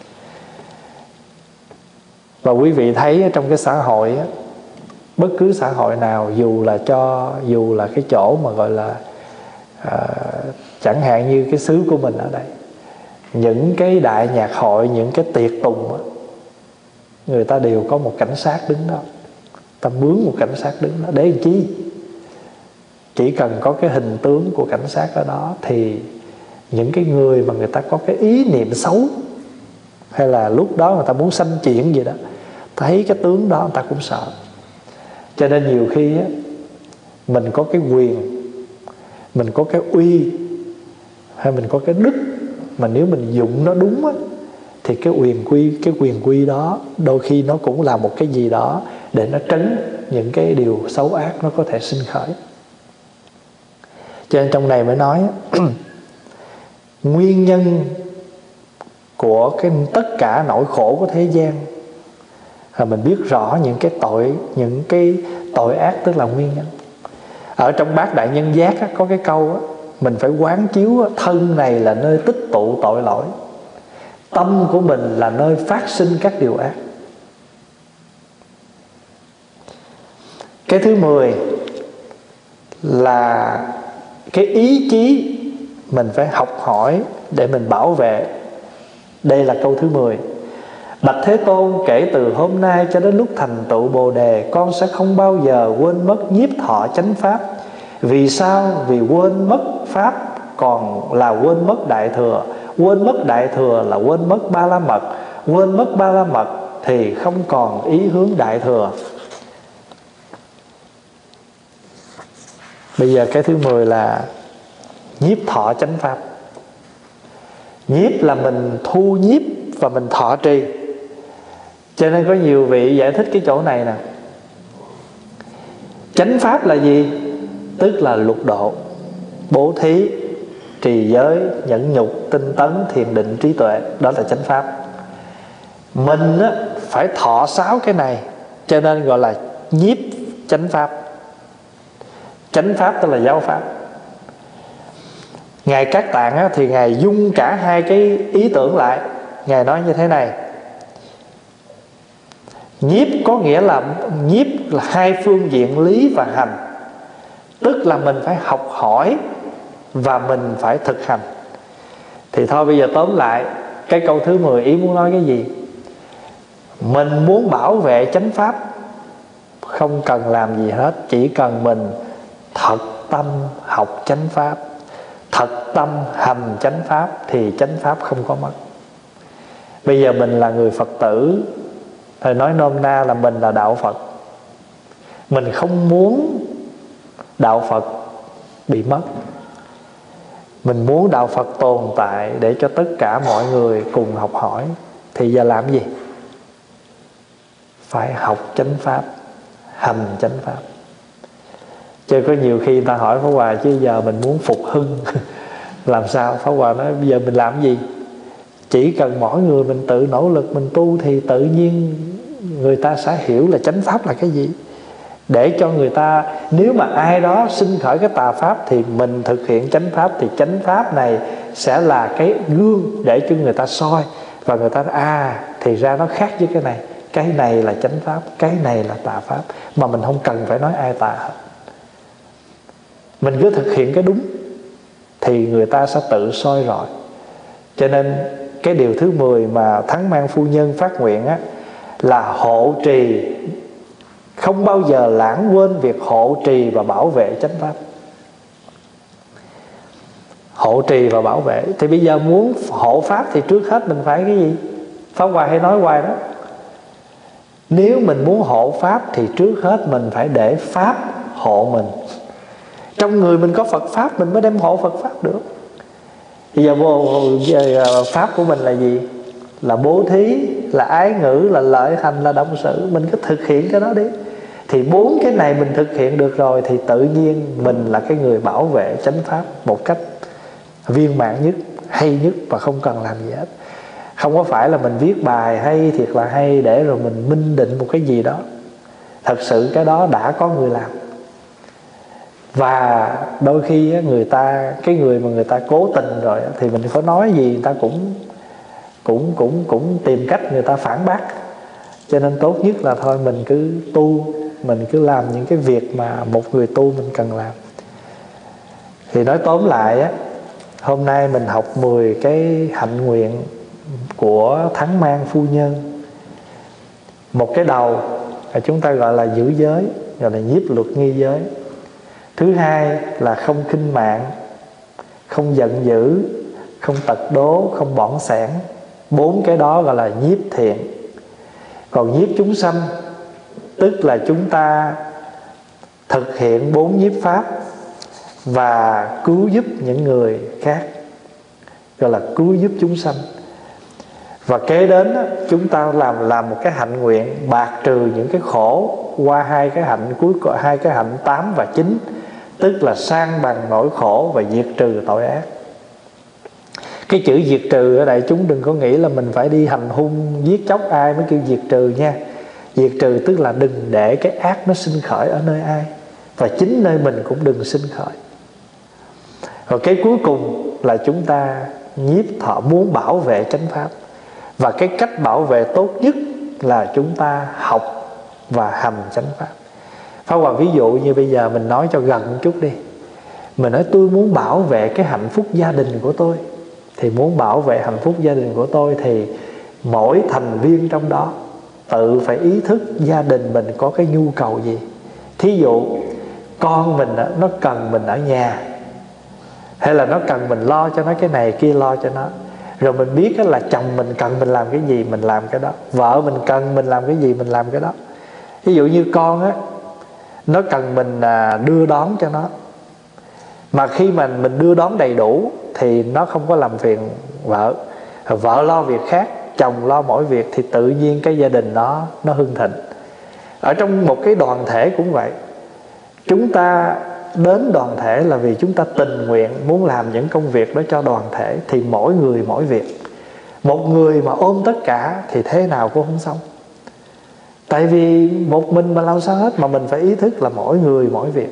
Và quý vị thấy trong cái xã hội á, bất cứ xã hội nào, dù là cái chỗ mà gọi là chẳng hạn như cái xứ của mình ở đây, những cái đại nhạc hội, những cái tiệc tùng á, người ta đều có một cảnh sát đứng đó. Ta mướn một cảnh sát đứng đó để làm chi? Chỉ cần có cái hình tướng của cảnh sát ở đó, thì những cái người mà người ta có cái ý niệm xấu, hay là lúc đó người ta muốn sanh chuyện gì đó, thấy cái tướng đó người ta cũng sợ. Cho nên nhiều khi á, mình có cái quyền, mình có cái uy, hay mình có cái đức, mà nếu mình dụng nó đúng á, thì cái quyền quy đó đôi khi nó cũng là một cái gì đó để nó trấn những cái điều xấu ác nó có thể sinh khởi. Cho nên trong này mới nói nguyên nhân của tất cả nỗi khổ của thế gian là mình biết rõ những cái tội ác, tức là nguyên nhân. Ở trong Bát Đại Nhân Giác á, có cái câu á, mình phải quán chiếu á, thân này là nơi tích tụ tội lỗi, tâm của mình là nơi phát sinh các điều ác. Cái thứ 10 là cái ý chí mình phải học hỏi để mình bảo vệ. Đây là câu thứ 10. Bạch Thế Tôn, kể từ hôm nay cho đến lúc thành tựu Bồ Đề, con sẽ không bao giờ quên mất nhiếp thọ chánh pháp. Vì sao? Vì quên mất pháp còn là quên mất Đại Thừa. Quên mất Đại Thừa là quên mất Ba La Mật. Quên mất Ba La Mật thì không còn ý hướng Đại Thừa. Bây giờ cái thứ 10 là nhiếp thọ chánh pháp. Nhiếp là mình thu nhiếp và mình thọ trì. Cho nên có nhiều vị giải thích cái chỗ này nè. Chánh pháp là gì? Tức là lục độ, bố thí, trì giới, nhẫn nhục, tinh tấn, thiền định, trí tuệ. Đó là chánh pháp. Mình á, phải thọ 6 cái này, cho nên gọi là nhiếp chánh pháp. Chánh pháp tức là giáo pháp. Ngài Các Tạng á, thì Ngài dung cả hai cái ý tưởng lại. Ngài nói như thế này: nhiếp có nghĩa là nhiếp là hai phương diện lý và hành. Tức là mình phải học hỏi và mình phải thực hành. Thì thôi bây giờ tóm lại cái câu thứ 10, ý muốn nói cái gì? Mình muốn bảo vệ chánh pháp, không cần làm gì hết, chỉ cần mình thật tâm học chánh pháp, thật tâm hành chánh pháp, thì chánh pháp không có mất. Bây giờ mình là người Phật tử, thì nói nôm na là mình là đạo Phật. Mình không muốn đạo Phật bị mất. Mình muốn đạo Phật tồn tại để cho tất cả mọi người cùng học hỏi. Thì giờ làm gì? Phải học chánh pháp, hành chánh pháp. Chứ có nhiều khi người ta hỏi Pháp Hòa: chứ giờ mình muốn phục hưng làm sao? Pháp Hòa nói: bây giờ mình làm gì? Chỉ cần mỗi người mình tự nỗ lực mình tu, thì tự nhiên người ta sẽ hiểu là chánh pháp là cái gì. Để cho người ta, nếu mà ai đó sinh khởi cái tà pháp, thì mình thực hiện chánh pháp, thì chánh pháp này sẽ là cái gương để cho người ta soi. Và người ta nói: thì ra nó khác với cái này. Cái này là chánh pháp, cái này là tà pháp. Mà mình không cần phải nói ai tà hết. Mình cứ thực hiện cái đúng thì người ta sẽ tự soi rọi. Cho nên cái điều thứ 10 mà Thắng Mang Phu Nhân phát nguyện á, là hộ trì, không bao giờ lãng quên việc hộ trì và bảo vệ chánh pháp. Hộ trì và bảo vệ. Thì bây giờ muốn hộ pháp thì trước hết mình phải cái gì? Pháp Hòa hay nói hoài đó. Nếu mình muốn hộ pháp thì trước hết mình phải để pháp hộ mình. Trong người mình có Phật pháp, mình mới đem hộ Phật pháp được. Bây giờ pháp của mình là gì? Là bố thí, là ái ngữ, là lợi hành, là động sự. Mình cứ thực hiện cái đó đi. Thì 4 cái này mình thực hiện được rồi, thì tự nhiên mình là cái người bảo vệ chánh pháp một cách viên mãn nhất, hay nhất, và không cần làm gì hết. Không có phải là mình viết bài hay, thiệt là hay, để rồi mình minh định một cái gì đó. Thật sự cái đó đã có người làm. Và đôi khi người ta, cái người mà người ta cố tình rồi, thì mình có nói gì người ta cũng tìm cách người ta phản bác. Cho nên tốt nhất là thôi mình cứ tu, mình cứ làm những cái việc mà một người tu mình cần làm. Thì nói tóm lại á, hôm nay mình học 10 cái hạnh nguyện của Thắng Mang Phu Nhân. Một cái đầu là chúng ta gọi là giữ giới, gọi là nhiếp luật nghi giới. Thứ hai là không khinh mạng, không giận dữ, không tật đố, không bỏng sẻn. 4 cái đó gọi là nhiếp thiện. Còn nhiếp chúng sanh tức là chúng ta thực hiện 4 nhiếp pháp và cứu giúp những người khác, gọi là cứu giúp chúng sanh. Và kế đến chúng ta làm một cái hạnh nguyện bạc trừ những cái khổ qua 2 cái hạnh cuối, 2 cái hạnh 8 và 9, tức là san bằng nỗi khổ và diệt trừ tội ác. Cái chữ diệt trừ ở đây chúng đừng có nghĩ là mình phải đi hành hung giết chóc ai mới kêu diệt trừ nha. Diệt trừ tức là đừng để cái ác nó sinh khởi ở nơi ai, và chính nơi mình cũng đừng sinh khởi. Rồi cái cuối cùng là chúng ta nhiếp thọ, muốn bảo vệ chánh pháp. Và cái cách bảo vệ tốt nhất là chúng ta học và hành chánh pháp. Pháp Hòa ví dụ như bây giờ mình nói cho gần chút đi. Mình nói tôi muốn bảo vệ cái hạnh phúc gia đình của tôi. Thì muốn bảo vệ hạnh phúc gia đình của tôi thì mỗi thành viên trong đó tự phải ý thức gia đình mình có cái nhu cầu gì. Thí dụ con mình nó cần mình ở nhà, hay là nó cần mình lo cho nó cái này kia, lo cho nó. Rồi mình biết là chồng mình cần mình làm cái gì, mình làm cái đó. Vợ mình cần mình làm cái gì, mình làm cái đó. Ví dụ như con á, nó cần mình đưa đón cho nó. Mà khi mà mình đưa đón đầy đủ thì nó không có làm phiền Vợ lo việc khác, chồng lo mỗi việc, thì tự nhiên cái gia đình nó hưng thịnh. Ở trong một cái đoàn thể cũng vậy. Chúng ta đến đoàn thể là vì chúng ta tình nguyện muốn làm những công việc đó cho đoàn thể, thì mỗi người mỗi việc. Một người mà ôm tất cả thì thế nào cũng không xong. Tại vì một mình mà làm sao hết, mà mình phải ý thức là mỗi người mỗi việc.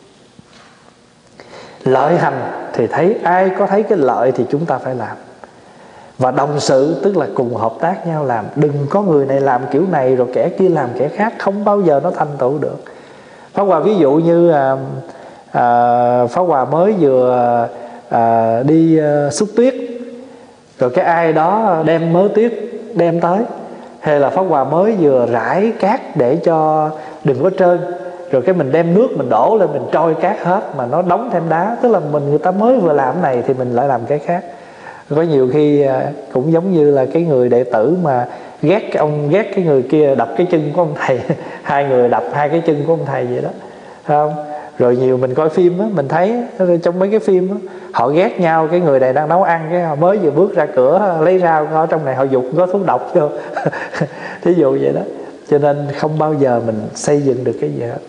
Lợi hành thì thấy ai có thấy cái lợi thì chúng ta phải làm. Và đồng sự tức là cùng hợp tác nhau làm. Đừng có người này làm kiểu này rồi kẻ kia làm kẻ khác, không bao giờ nó thành tựu được. Pháp Hòa ví dụ như Pháp Hòa mới vừa đi xúc tuyết, rồi cái ai đó đem mớ tuyết đem tới, hay là Pháp Hòa mới vừa rải cát để cho đừng có trơn, rồi cái mình đem nước mình đổ lên mình trôi cát hết mà nó đóng thêm đá. Tức là người ta mới vừa làm này thì mình lại làm cái khác. Có nhiều khi cũng giống như là cái người đệ tử mà ghét cái người kia đập cái chân của ông thầy hai người đập hai cái chân của ông thầy vậy đó, không? Rồi nhiều mình coi phim á, mình thấy trong mấy cái phim á, họ ghét nhau. Cái người này đang nấu ăn, cái họ mới vừa bước ra cửa lấy rau, ở trong này họ dục có thuốc độc vô thí dụ vậy đó. Cho nên không bao giờ mình xây dựng được cái gì hết.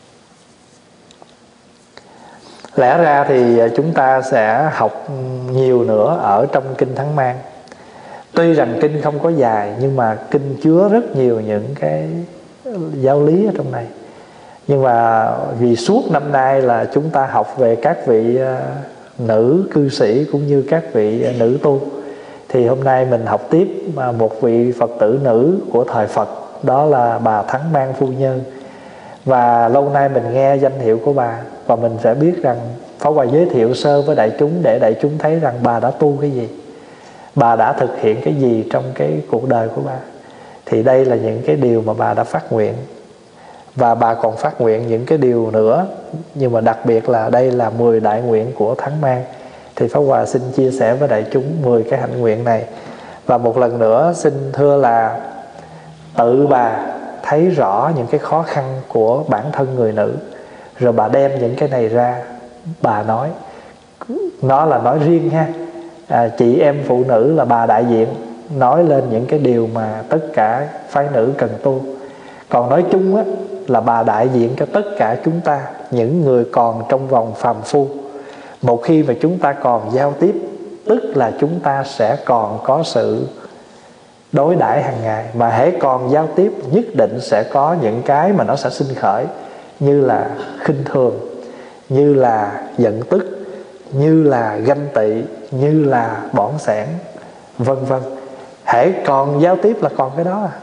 Lẽ ra thì chúng ta sẽ học nhiều nữa ở trong Kinh Thắng Mang. Tuy rằng kinh không có dài, nhưng mà kinh chứa rất nhiều những cái giáo lý ở trong này. Nhưng mà vì suốt năm nay là chúng ta học về các vị nữ cư sĩ cũng như các vị nữ tu, thì hôm nay mình học tiếp một vị Phật tử nữ của thời Phật, đó là bà Thắng Mang Phu Nhân. Và lâu nay mình nghe danh hiệu của bà, và mình sẽ biết rằng Pháp Hòa giới thiệu sơ với đại chúng để đại chúng thấy rằng bà đã tu cái gì, bà đã thực hiện cái gì trong cái cuộc đời của bà. Thì đây là những cái điều mà bà đã phát nguyện. Và bà còn phát nguyện những cái điều nữa, nhưng mà đặc biệt là đây là 10 đại nguyện của Thắng Mang. Thì Pháp Hòa xin chia sẻ với đại chúng 10 cái hạnh nguyện này. Và một lần nữa xin thưa là tự bà thấy rõ những cái khó khăn của bản thân người nữ, rồi bà đem những cái này ra, bà nói. Nó là nói riêng ha, chị em phụ nữ là bà đại diện, nói lên những cái điều mà tất cả phái nữ cần tu. Còn nói chung á, là bà đại diện cho tất cả chúng ta, những người còn trong vòng phàm phu. Một khi mà chúng ta còn giao tiếp, tức là chúng ta sẽ còn có sự đối đãi hàng ngày. Mà hễ còn giao tiếp, nhất định sẽ có những cái mà nó sẽ sinh khởi, như là khinh thường, như là giận tức, như là ganh tị, như là bỏng sẻn, vân vân. Hễ còn giao tiếp là còn cái đó à.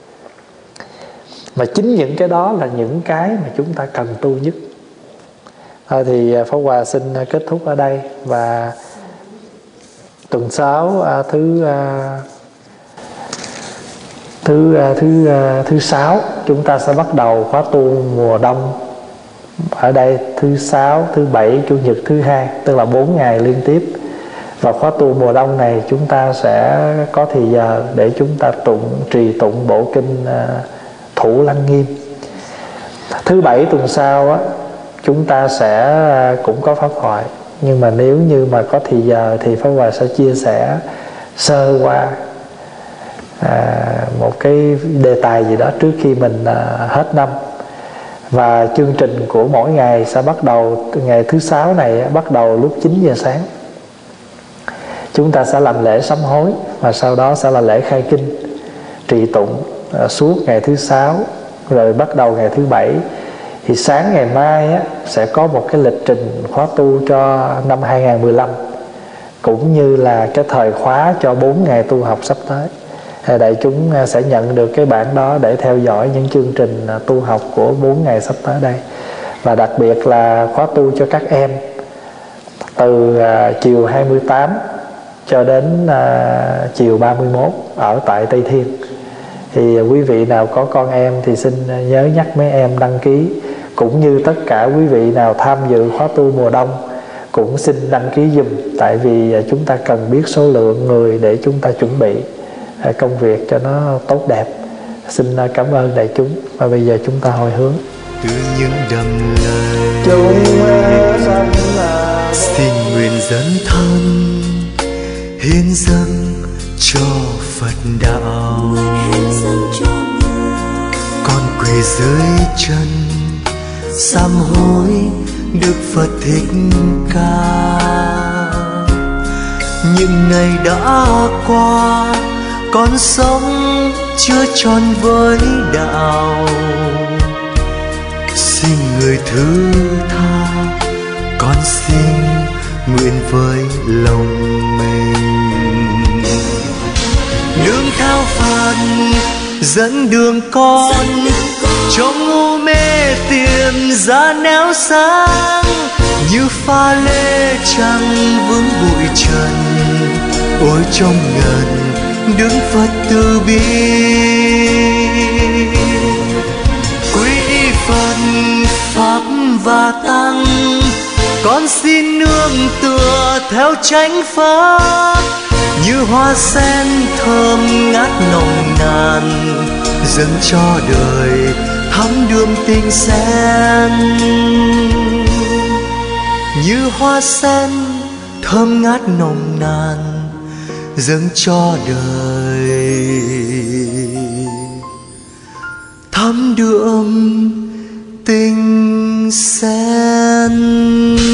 Mà chính những cái đó là những cái mà chúng ta cần tu nhất. Thì Pháp Hòa xin kết thúc ở đây. Và tuần 6 thứ 6 chúng ta sẽ bắt đầu khóa tu mùa đông. Ở đây thứ 6, thứ 7, Chủ nhật, thứ 2, tức là 4 ngày liên tiếp. Và khóa tu mùa đông này chúng ta sẽ có thì giờ để chúng ta trì tụng bộ kinh Thủ Lăng Nghiêm. Thứ 7 tuần sau á, chúng ta sẽ cũng có pháp thoại. Nhưng mà nếu như mà có thì giờ thì Pháp Hòa sẽ chia sẻ sơ qua một cái đề tài gì đó trước khi mình hết năm. Và chương trình của mỗi ngày sẽ bắt đầu ngày thứ 6 này, bắt đầu lúc 9 giờ sáng. Chúng ta sẽ làm lễ sám hối, và sau đó sẽ là lễ khai kinh, trì tụng suốt ngày thứ 6, rồi bắt đầu ngày thứ 7. Thì sáng ngày mai á, sẽ có một cái lịch trình khóa tu cho năm 2015, cũng như là cái thời khóa cho 4 ngày tu học sắp tới. Đại chúng sẽ nhận được cái bản đó để theo dõi những chương trình tu học của 4 ngày sắp tới đây. Và đặc biệt là khóa tu cho các em từ chiều 28 cho đến chiều 31 ở tại Tây Thiên. Thì quý vị nào có con em thì xin nhớ nhắc mấy em đăng ký. Cũng như tất cả quý vị nào tham dự khóa tu mùa đông cũng xin đăng ký giùm. Tại vì chúng ta cần biết số lượng người để chúng ta chuẩn bị công việc cho nó tốt đẹp. Xin cảm ơn đại chúng. Và bây giờ chúng ta hồi hướng. Từ những đầm lầy Chúng xin nguyện dấn thân hiến dâng cho Phật đạo. Con quỳ dưới chân sám hối Đức Phật Thích Ca. Những ngày đã qua con sống chưa tròn với đạo, xin người thứ tha, con xin nguyện với lòng mình. Nương theo Phật dẫn đường con, trong ngu mê tìm ra nẻo sáng, như pha lê trăng vướng bụi trần. Ôi trong ngần đứng Phật từ bi, quý Phật Pháp và Tăng, con xin nương tựa theo chánh pháp. Như hoa sen thơm ngát nồng nàn, dâng cho đời thắm đượm tình sen. Như hoa sen thơm ngát nồng nàn, dâng cho đời thắm đượm tình sen.